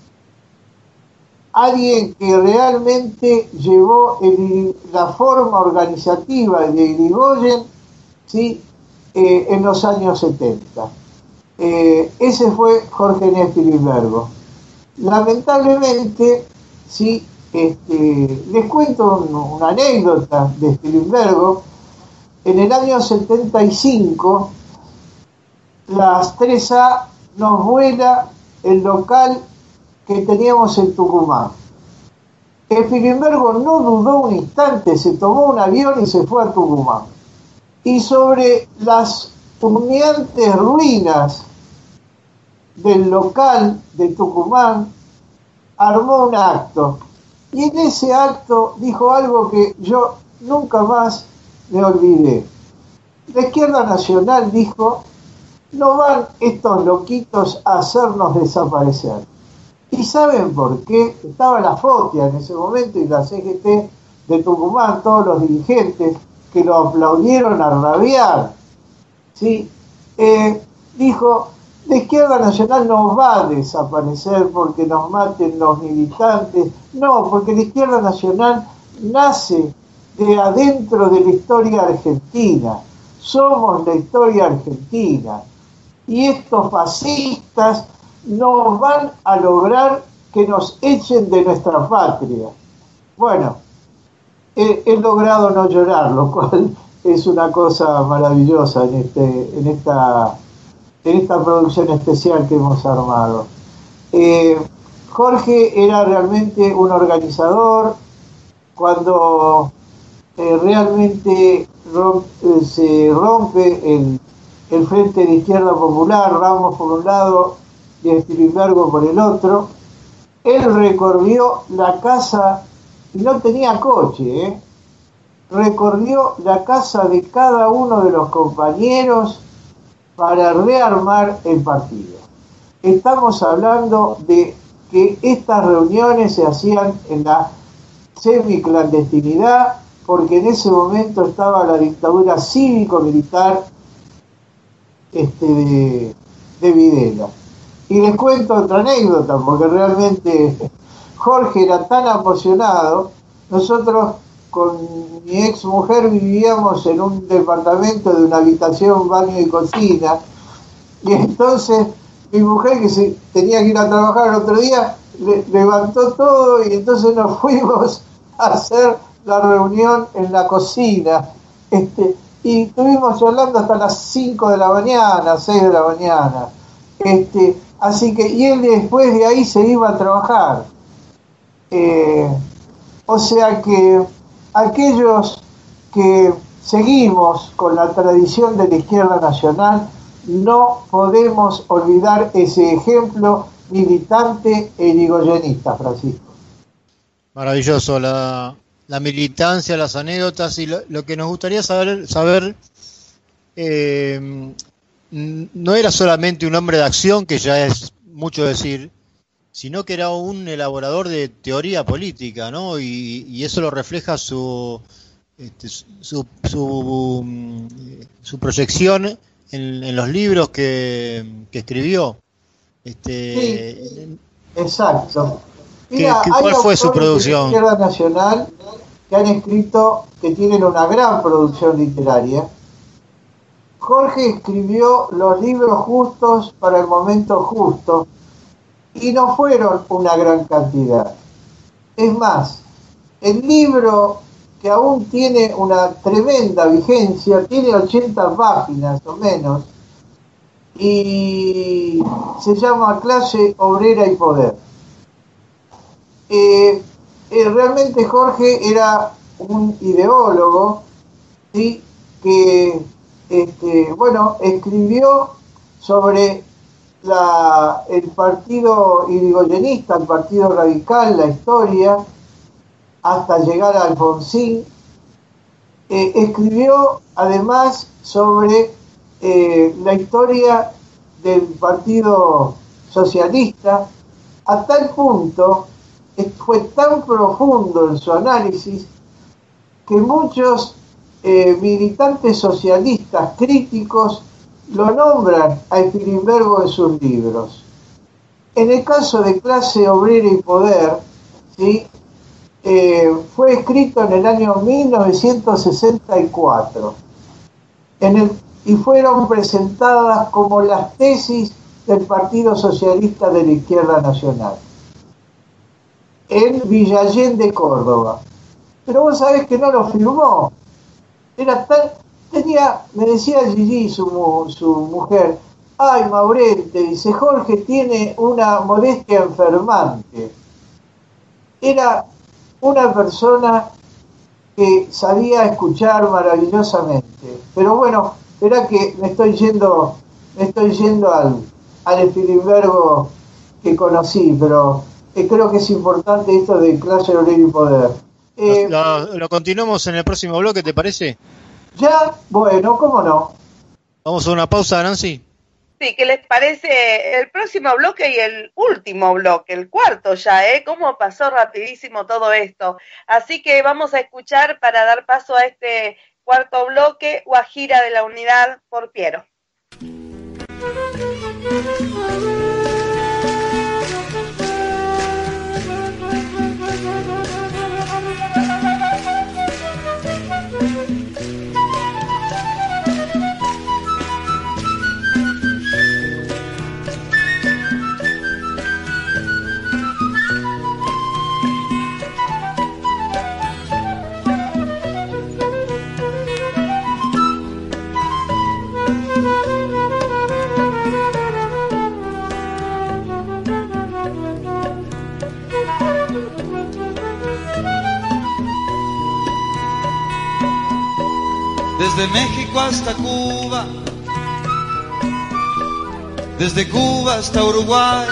alguien que realmente llevó el, la forma organizativa de Irigoyen, ¿sí?, eh, en los años setenta. Eh, ese fue Jorge Eneas Filimbergo. Lamentablemente, sí, este, les cuento un, una anécdota de Filimbergo. En el año setenta y cinco, las tres A nos vuela el local que teníamos en Tucumán. El Filimbergo no dudó un instante, se tomó un avión y se fue a Tucumán. Y sobre las humeantes ruinas del local de Tucumán armó un acto, y en ese acto dijo algo que yo nunca más me olvidé. La izquierda nacional dijo: no van estos loquitos a hacernos desaparecer. ¿Y saben por qué? Estaba la FOTIA en ese momento y la C G T de Tucumán, todos los dirigentes que lo aplaudieron a rabiar, ¿sí? Eh, dijo: la izquierda nacional no va a desaparecer porque nos maten los militantes, no, porque la izquierda nacional nace de adentro de la historia argentina, somos la historia argentina, y estos fascistas no van a lograr que nos echen de nuestra patria. Bueno, he, he logrado no llorar, lo cual es una cosa maravillosa en este, en esta en esta producción especial que hemos armado. Eh, Jorge era realmente un organizador. Cuando eh, realmente romp, eh, se rompe el, el Frente de Izquierda Popular, Ramos por un lado y Spilimbergo por el otro, él recorrió la casa, y no tenía coche, ¿eh? recorrió la casa de cada uno de los compañeros para rearmar el partido. Estamos hablando de que estas reuniones se hacían en la semiclandestinidad, porque en ese momento estaba la dictadura cívico-militar este, de, de Videla. Y les cuento otra anécdota, porque realmente Jorge era tan apasionado. Nosotros con mi ex mujer vivíamos en un departamento de una habitación, baño y cocina, y entonces mi mujer, que se tenía que ir a trabajar el otro día, le, levantó todo, y entonces nos fuimos a hacer la reunión en la cocina, este, y estuvimos charlando hasta las cinco de la mañana, seis de la mañana, este, así que, y él después de ahí se iba a trabajar. Eh, o sea que aquellos que seguimos con la tradición de la izquierda nacional, no podemos olvidar ese ejemplo militante e irigoyenista, Francisco. Maravilloso, la, la militancia, las anécdotas, y lo, lo que nos gustaría saber, saber eh, no era solamente un hombre de acción, que ya es mucho decir, sino que era un elaborador de teoría política, ¿no? Y, y eso lo refleja su, este, su, su, su proyección en, en los libros que, que escribió. Este, sí, exacto. Mira, ¿qué, qué, ¿Cuál fue su producción? De la Izquierda Nacional que han escrito, que tienen una gran producción literaria. Jorge escribió los libros justos para el momento justo, y no fueron una gran cantidad. Es más, el libro, que aún tiene una tremenda vigencia, tiene ochenta páginas o menos, y se llama Clase Obrera y Poder. Eh, eh, realmente Jorge era un ideólogo, ¿sí? que este, bueno, escribió sobre la, el partido irigoyenista, el partido radical, la historia, hasta llegar a Alfonsín. Eh, escribió además sobre eh, la historia del Partido Socialista, a tal punto, fue tan profundo en su análisis, que muchos eh, militantes socialistas críticos lo nombran a Spilimbergo en sus libros. En el caso de Clase Obrera y Poder, ¿sí? eh, fue escrito en el año mil novecientos sesenta y cuatro, en el, y fueron presentadas como las tesis del Partido Socialista de la Izquierda Nacional, en Villa Allende, Córdoba. Pero vos sabés que no lo firmó. Era tan, tenía, me decía Gigi, su, su mujer, ay, Maurente, dice, Jorge tiene una modestia enfermante. Era una persona que sabía escuchar maravillosamente. Pero bueno, verá que me estoy yendo, me estoy yendo al, al Spilimbergo que conocí, pero eh, creo que es importante esto de Clase Obrera y Poder. Eh, lo, lo continuamos en el próximo bloque, ¿te parece? Ya, bueno, ¿cómo no? Vamos a una pausa, Nancy. Sí, ¿qué les parece el próximo bloque y el último bloque, el cuarto ya, ¿eh? Cómo pasó rapidísimo todo esto. Así que vamos a escuchar, para dar paso a este cuarto bloque, Guajira de la Unidad por Piero. desde México hasta Cuba, desde Cuba hasta Uruguay,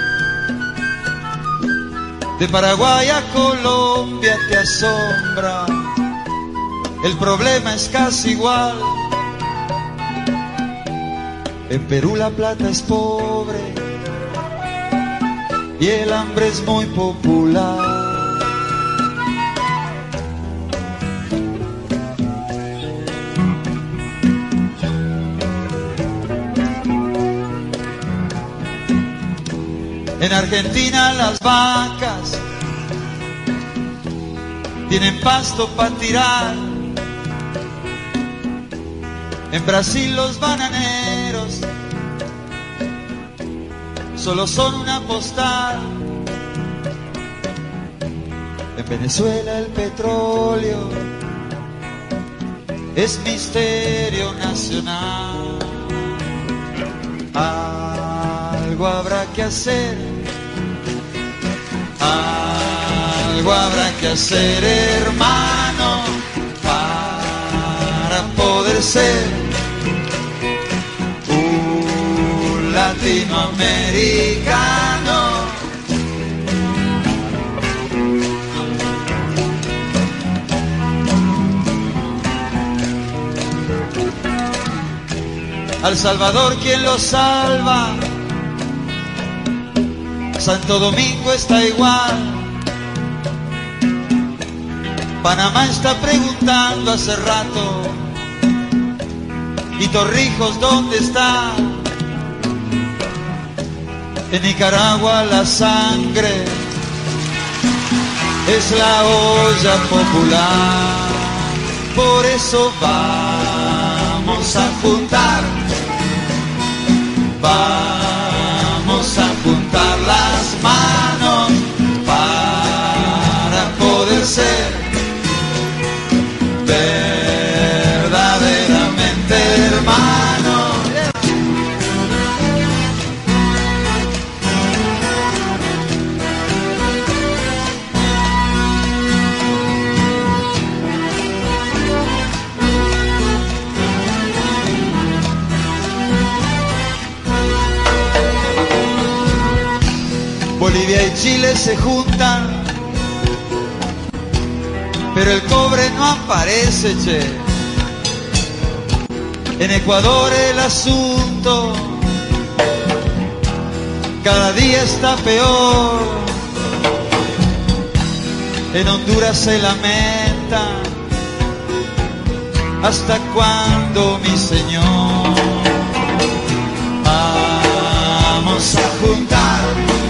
de Paraguay a Colombia te asombra, el problema es casi igual. En Perú la plata es pobre y el hambre es muy popular. En Argentina las vacas tienen pasto para tirar. En Brasil los bananeros solo son una postal. En Venezuela el petróleo es misterio nacional. Algo habrá que hacer, algo habrá que hacer, hermano, para poder ser un latinoamericano. Al Salvador, ¿quién lo salva? Santo Domingo está igual. Panamá está preguntando hace rato. ¿Y Torrijos dónde está? En Nicaragua la sangre es la olla popular. Por eso vamos a juntar, vamos a juntar las manos para poder ser verdaderamente hermanos. Bolivia y Chile se juntan, pero el cobre no aparece, che. En Ecuador el asunto cada día está peor. En Honduras se lamenta. ¿Hasta cuándo, mi señor? Vamos a juntar,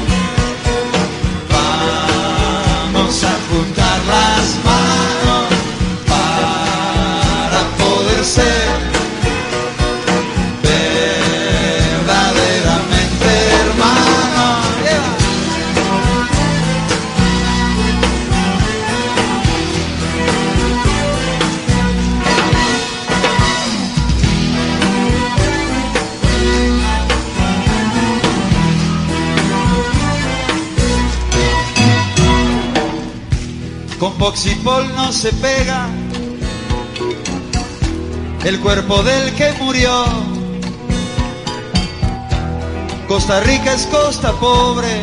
vamos a juntar las manos para poder ser verdaderamente hermanos. Con Boxipol no se pega el cuerpo del que murió. Costa Rica es costa pobre,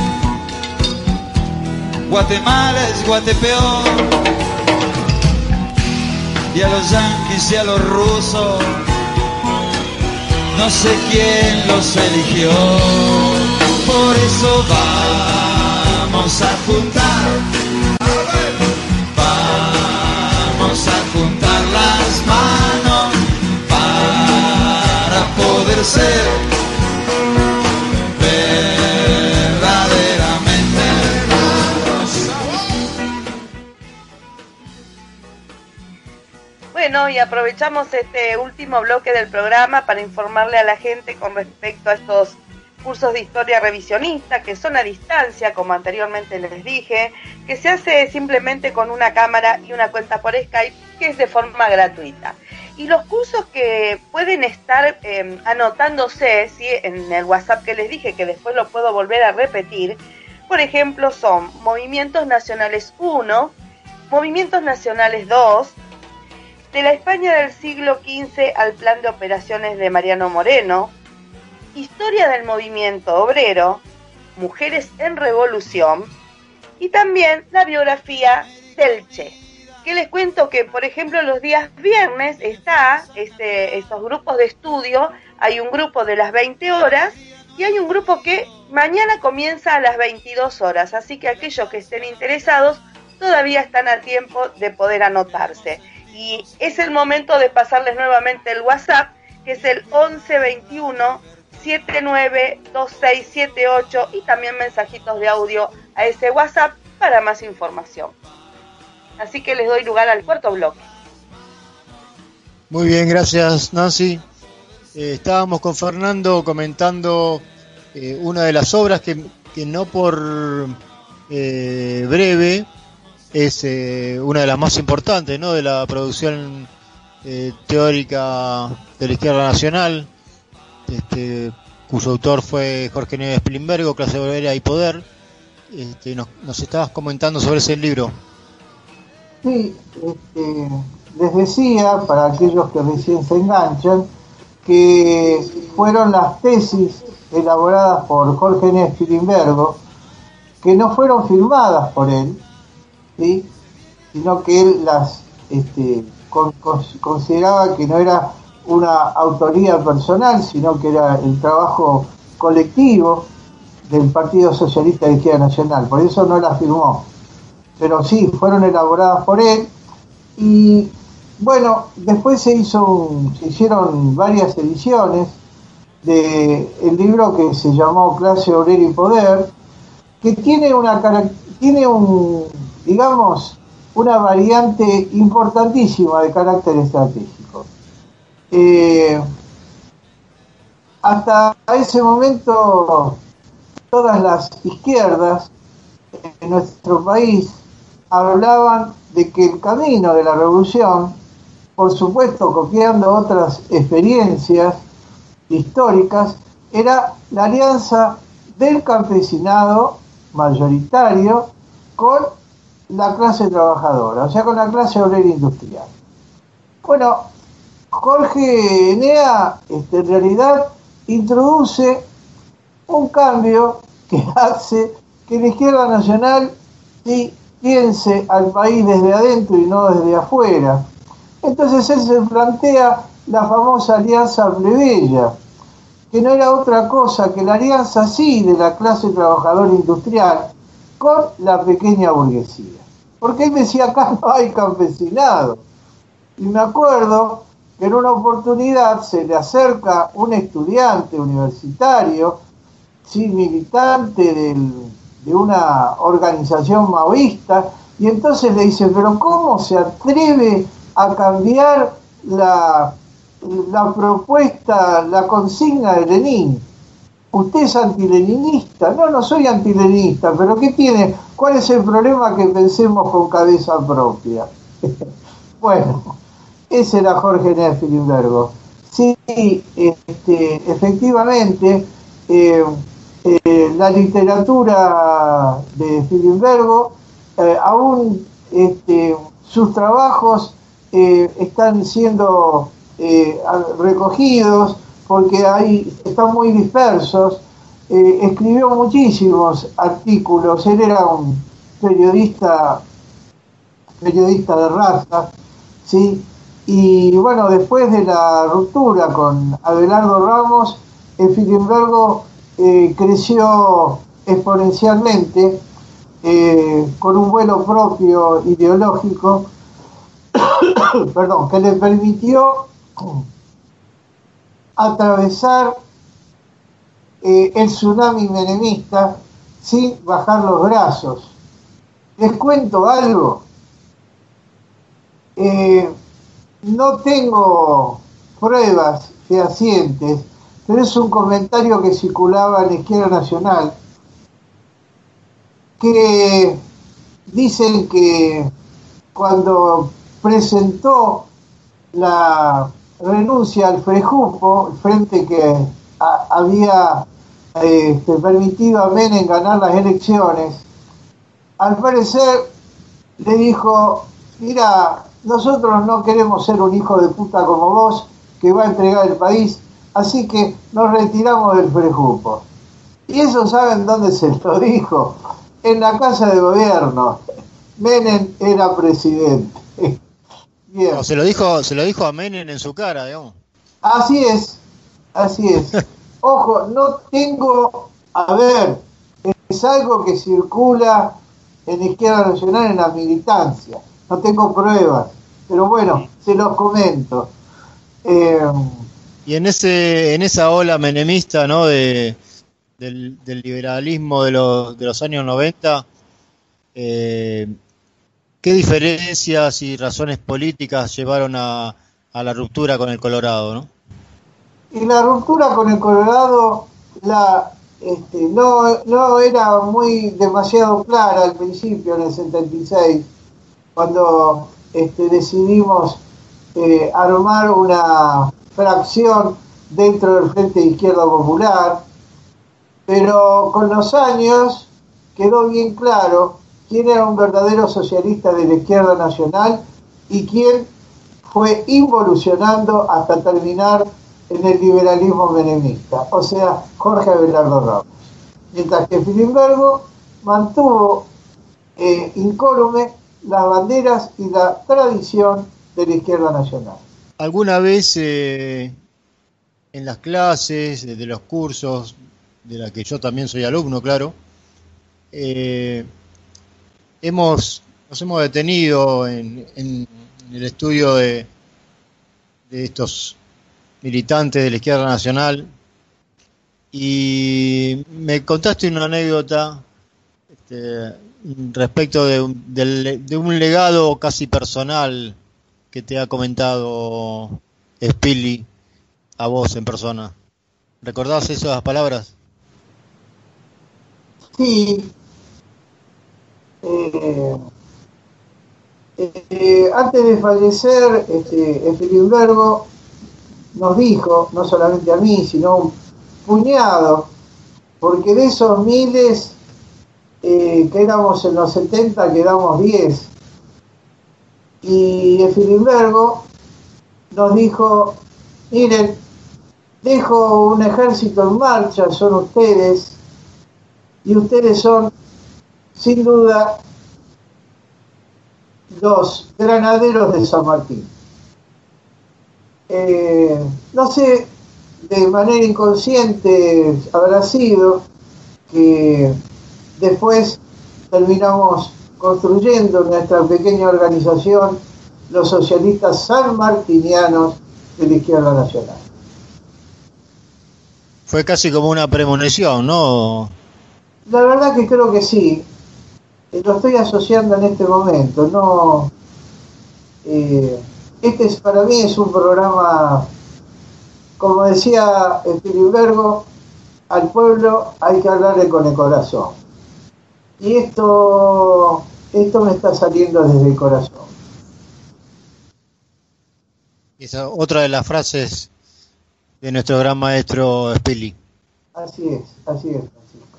Guatemala es Guatepeor. Y a los yanquis y a los rusos no sé quién los eligió. Por eso vamos a juntar, vamos a juntar las manos para poder ser verdaderamente hermanos. Bueno, y aprovechamos este último bloque del programa para informarle a la gente con respecto a estos cursos de historia revisionista que son a distancia, como anteriormente les dije, que se hace simplemente con una cámara y una cuenta por Skype, que es de forma gratuita. Y los cursos que pueden estar eh, anotándose, ¿sí?, en el WhatsApp que les dije, que después lo puedo volver a repetir, por ejemplo, son Movimientos Nacionales uno, Movimientos Nacionales dos, de la España del siglo quince al plan de operaciones de Mariano Moreno, historia del movimiento obrero, mujeres en revolución, y también la biografía del Che, que les cuento que, por ejemplo, los días viernes está este, estos grupos de estudio. Hay un grupo de las veinte horas y hay un grupo que mañana comienza a las veintidós horas, así que aquellos que estén interesados todavía están a tiempo de poder anotarse. Y es el momento de pasarles nuevamente el WhatsApp, que es el once veintiuno setenta y nueve veintiséis setenta y ocho, y también mensajitos de audio a ese WhatsApp para más información. Así que les doy lugar al cuarto bloque. Muy bien, gracias Nancy. Eh, estábamos con Fernando comentando eh, una de las obras que, que no por eh, breve es eh, una de las más importantes, ¿no?, de la producción eh, teórica de la izquierda nacional, este, cuyo autor fue Jorge Nieves Pilimbergo, Clase Obrera y Poder. Este, nos, nos estabas comentando sobre ese libro. Sí, este, les decía, para aquellos que recién se enganchan, que fueron las tesis elaboradas por Jorge Nieves Pilimbergo, que no fueron firmadas por él, ¿sí?, sino que él las este, con, con, consideraba que no era una autoría personal, sino que era el trabajo colectivo del Partido Socialista de Izquierda Nacional. Por eso no las firmó, pero sí, fueron elaboradas por él. Y bueno, después se hizo un, se hicieron varias ediciones de el libro que se llamó Clase Obrera y Poder, que tiene una tiene un digamos una variante importantísima de carácter estratégico. Eh, hasta ese momento todas las izquierdas en nuestro país hablaban de que el camino de la revolución, por supuesto copiando otras experiencias históricas, era la alianza del campesinado mayoritario con la clase trabajadora, o sea, con la clase obrera industrial. Bueno, Jorge Enea este, en realidad introduce un cambio que hace que la izquierda nacional sí piense al país desde adentro y no desde afuera. Entonces él se plantea la famosa alianza plebeya, que no era otra cosa que la alianza sí de la clase trabajadora industrial con la pequeña burguesía. Porque él decía, acá no hay campesinado. Y me acuerdo que en una oportunidad se le acerca un estudiante universitario, sí, militante del, de una organización maoísta, y entonces le dice, pero ¿cómo se atreve a cambiar la, la propuesta, la consigna de Lenin? ¿Usted es antileninista? No, no soy antileninista, pero ¿qué tiene? ¿Cuál es el problema que pensemos con cabeza propia? Bueno, ese era Jorge Nieves Pilimbergo. Sí, este, efectivamente, eh, eh, la literatura de Pilimbergo, eh, aún este, sus trabajos eh, están siendo eh, recogidos, porque ahí están muy dispersos. Eh, escribió muchísimos artículos, él era un periodista periodista de raza, ¿sí? Y bueno, después de la ruptura con Abelardo Ramos, el Pilimbergo eh, creció exponencialmente, eh, con un vuelo propio ideológico, perdón, que le permitió atravesar eh, el tsunami menemista sin bajar los brazos. Les cuento algo. Eh, no tengo pruebas fehacientes, pero es un comentario que circulaba en la izquierda nacional, que dicen que cuando presentó la renuncia al Frejupo, el frente que a, había eh, permitido a Menem ganar las elecciones, al parecer le dijo, mira, nosotros no queremos ser un hijo de puta como vos que va a entregar el país, así que nos retiramos del prejupo. Y eso, ¿saben dónde se lo dijo? En la Casa de Gobierno. Menem era presidente. Bien. No, se lo dijo, se lo dijo a Menem en su cara, digamos. Así es, así es. Ojo, no tengo, a ver, es algo que circula en Izquierda Nacional en la militancia. No tengo pruebas, pero bueno, se los comento. Eh, y en ese, en esa ola menemista, ¿no? De, del, del liberalismo de los, de los años noventa, eh, ¿qué diferencias y razones políticas llevaron a, a la ruptura con el Colorado, ¿no? Y la ruptura con el Colorado la, este, no, no era muy demasiado clara al principio, en el setenta y seis, cuando este, decidimos eh, armar una fracción dentro del Frente de Izquierda Popular, pero con los años quedó bien claro quién era un verdadero socialista de la Izquierda Nacional y quién fue involucionando hasta terminar en el liberalismo menemista, o sea, Jorge Abelardo Ramos. Mientras que Filimbergo mantuvo eh, incólume las banderas y la tradición de la Izquierda Nacional. ¿Alguna vez eh, en las clases, de los cursos, de la que yo también soy alumno, claro, eh, hemos nos hemos detenido en, en el estudio de, de estos militantes de la Izquierda Nacional y me contaste una anécdota este, respecto de un, de, de un legado casi personal que te ha comentado Spilly a vos en persona. ¿Recordás esas palabras? Sí. Eh, eh, antes de fallecer, este, Filimbergo nos dijo, no solamente a mí, sino un puñado, porque de esos miles eh, que éramos en los setenta, quedamos diez. Y Filimbergo nos dijo, miren, dejo un ejército en marcha, son ustedes, y ustedes son, sin duda, los granaderos de San Martín. Eh, no sé, de manera inconsciente habrá sido que después terminamos construyendo nuestra pequeña organización los socialistas sanmartinianos de la Izquierda Nacional. Fue casi como una premonición, ¿no? La verdad que creo que sí. Eh, lo estoy asociando en este momento. No, eh, este es, para mí es un programa, como decía Filimbergo, al pueblo hay que hablarle con el corazón. Y esto, esto me está saliendo desde el corazón. Esa otra de las frases de nuestro gran maestro Spilly. Así es, así es, Francisco.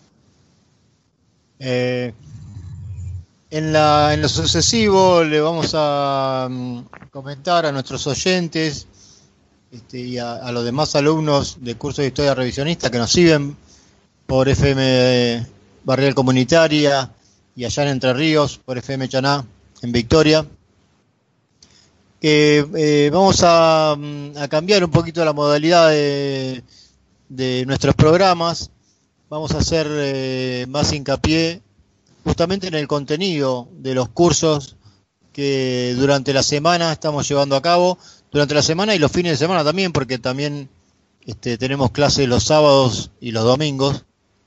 Eh, en, la, en lo sucesivo le vamos a um, comentar a nuestros oyentes este, y a, a los demás alumnos del curso de Historia Revisionista que nos siguen por F M Barrial Comunitaria y allá en Entre Ríos por F M Chaná en Victoria, que eh, vamos a, a cambiar un poquito la modalidad de, de nuestros programas. Vamos a hacer eh, más hincapié justamente en el contenido de los cursos que durante la semana estamos llevando a cabo, durante la semana y los fines de semana también, porque también este, tenemos clases los sábados y los domingos.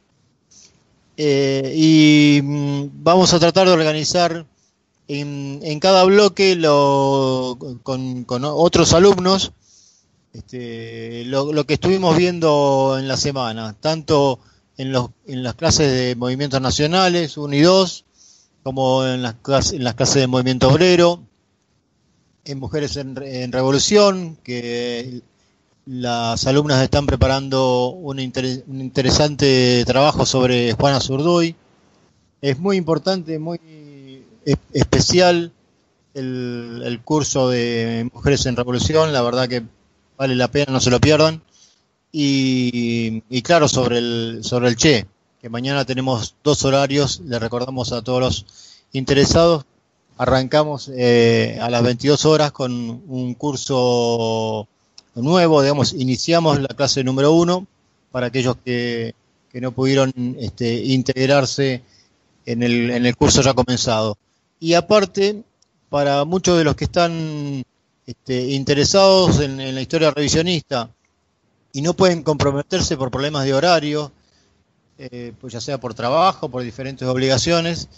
Eh, y mm, vamos a tratar de organizar en, en cada bloque lo, con, con otros alumnos este, lo, lo que estuvimos viendo en la semana, tanto en, los, en las clases de movimientos nacionales uno y dos, como en las, en las clases de movimiento obrero, en Mujeres en, en Revolución, que las alumnas están preparando un, inter, un interesante trabajo sobre Juana Zurduy. Es muy importante, muy especial el, el curso de Mujeres en Revolución, la verdad que vale la pena, no se lo pierdan. Y, y claro, sobre el, sobre el Che, que mañana tenemos dos horarios, le recordamos a todos los interesados, arrancamos eh, a las veintidós horas con un curso nuevo, digamos, iniciamos la clase número uno para aquellos que, que no pudieron este, integrarse en el, en el curso ya comenzado. Y aparte, para muchos de los que están este, interesados en, en la historia revisionista y no pueden comprometerse por problemas de horario, eh, pues ya sea por trabajo, por diferentes obligaciones,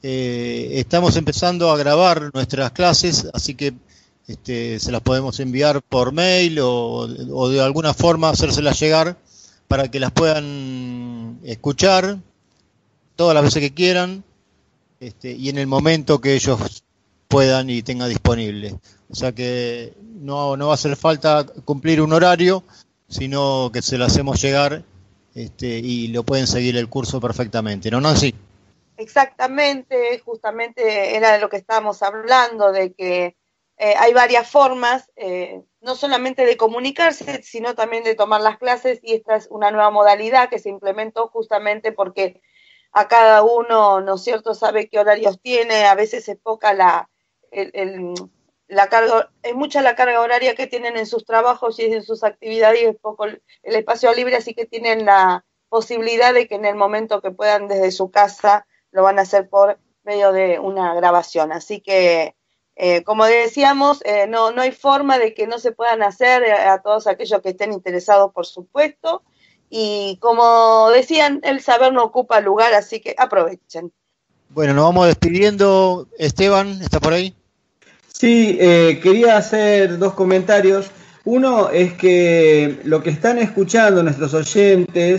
eh, estamos empezando a grabar nuestras clases, así que este, se las podemos enviar por mail o, o de alguna forma hacérselas llegar para que las puedan escuchar todas las veces que quieran este, y en el momento que ellos puedan y tengan disponible. O sea que no, no va a hacer falta cumplir un horario, sino que se lo hacemos llegar este, y lo pueden seguir el curso perfectamente, ¿no, Nancy? Exactamente, justamente era de lo que estábamos hablando, de que eh, hay varias formas, eh, no solamente de comunicarse, sino también de tomar las clases, y esta es una nueva modalidad que se implementó justamente porque a cada uno, ¿no es cierto?, sabe qué horarios tiene, a veces es poca la, el, el, la carga, es mucha la carga horaria que tienen en sus trabajos y en sus actividades, y es poco el, el espacio libre, así que tienen la posibilidad de que en el momento que puedan desde su casa lo van a hacer por medio de una grabación. Así que, eh, como decíamos, eh, no, no hay forma de que no se puedan hacer eh, a todos aquellos que estén interesados, por supuesto. Y como decían, el saber no ocupa lugar, así que aprovechen. Bueno, nos vamos despidiendo. Esteban, ¿está por ahí? Sí, eh, quería hacer dos comentarios. Uno es que lo que están escuchando nuestros oyentes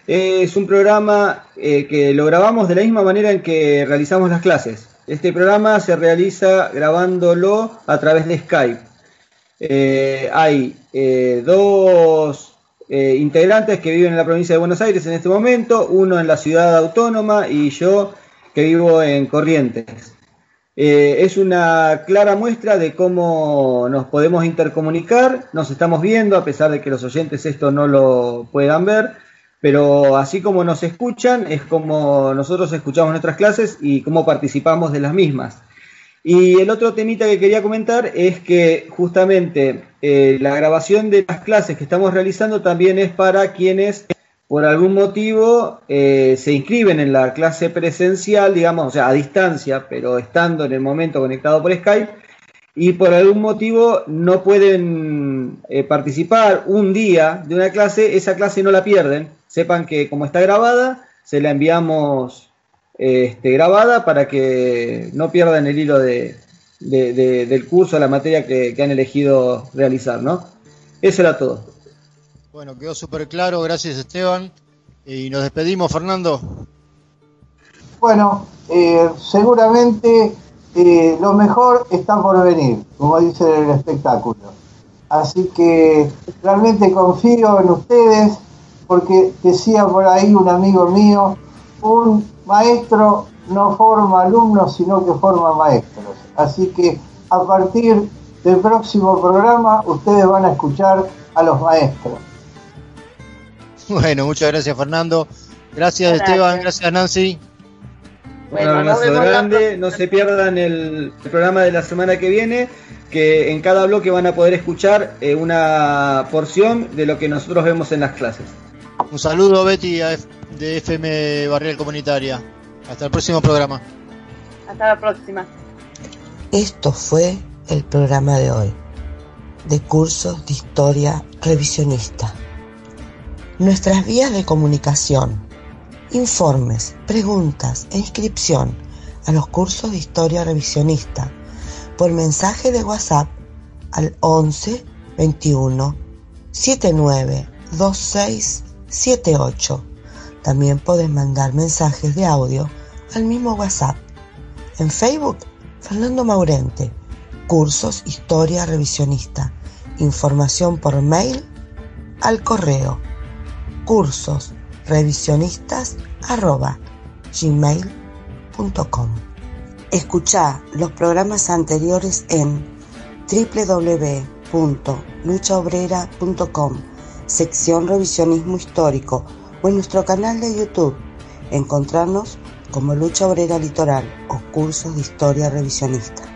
es un programa eh, que lo grabamos de la misma manera en que realizamos las clases. Este programa se realiza grabándolo a través de Skype. Eh, hay eh, dos eh, integrantes que viven en la provincia de Buenos Aires en este momento, uno en la ciudad autónoma y yo que vivo en Corrientes. Eh, es una clara muestra de cómo nos podemos intercomunicar, nos estamos viendo a pesar de que los oyentes esto no lo puedan ver. Pero así como nos escuchan, es como nosotros escuchamos nuestras clases y cómo participamos de las mismas. Y el otro temita que quería comentar es que justamente eh, la grabación de las clases que estamos realizando también es para quienes por algún motivo eh, se inscriben en la clase presencial, digamos, o sea, a distancia, pero estando en el momento conectado por Skype, y por algún motivo no pueden eh, participar un día de una clase, esa clase no la pierden. Sepan que como está grabada, se la enviamos eh, este, grabada para que no pierdan el hilo de, de, de, del curso, la materia que, que han elegido realizar, ¿no? Eso era todo. Bueno, quedó súper claro, gracias Esteban. Y nos despedimos, Fernando. Bueno, eh, seguramente eh, lo mejor está por venir, como dice el espectáculo. Así que realmente confío en ustedes, porque decía por ahí un amigo mío, un maestro no forma alumnos, sino que forma maestros. Así que a partir del próximo programa ustedes van a escuchar a los maestros. Bueno, muchas gracias Fernando. Gracias, gracias. Esteban, gracias Nancy. Bueno, un abrazo grande, no se pierdan el, el programa de la semana que viene, que en cada bloque van a poder escuchar eh, una porción de lo que nosotros vemos en las clases. Un saludo, Betty, de F M Barrial Comunitaria. Hasta el próximo programa. Hasta la próxima. Esto fue el programa de hoy, de cursos de historia revisionista. Nuestras vías de comunicación: informes, preguntas e inscripción a los cursos de historia revisionista por mensaje de WhatsApp al once veintiuno setenta y nueve veintiséis setenta y ocho. También podés mandar mensajes de audio al mismo WhatsApp. En Facebook, Fernando Maurente, cursos Historia Revisionista. Información por mail al correo cursos revisionistas arroba gmail punto com. Escuchá los programas anteriores en doble u doble u doble u punto lucha obrera punto com, sección Revisionismo Histórico, o en nuestro canal de YouTube. Encontrarnos como Lucha Obrera Litoral o Cursos de Historia Revisionista.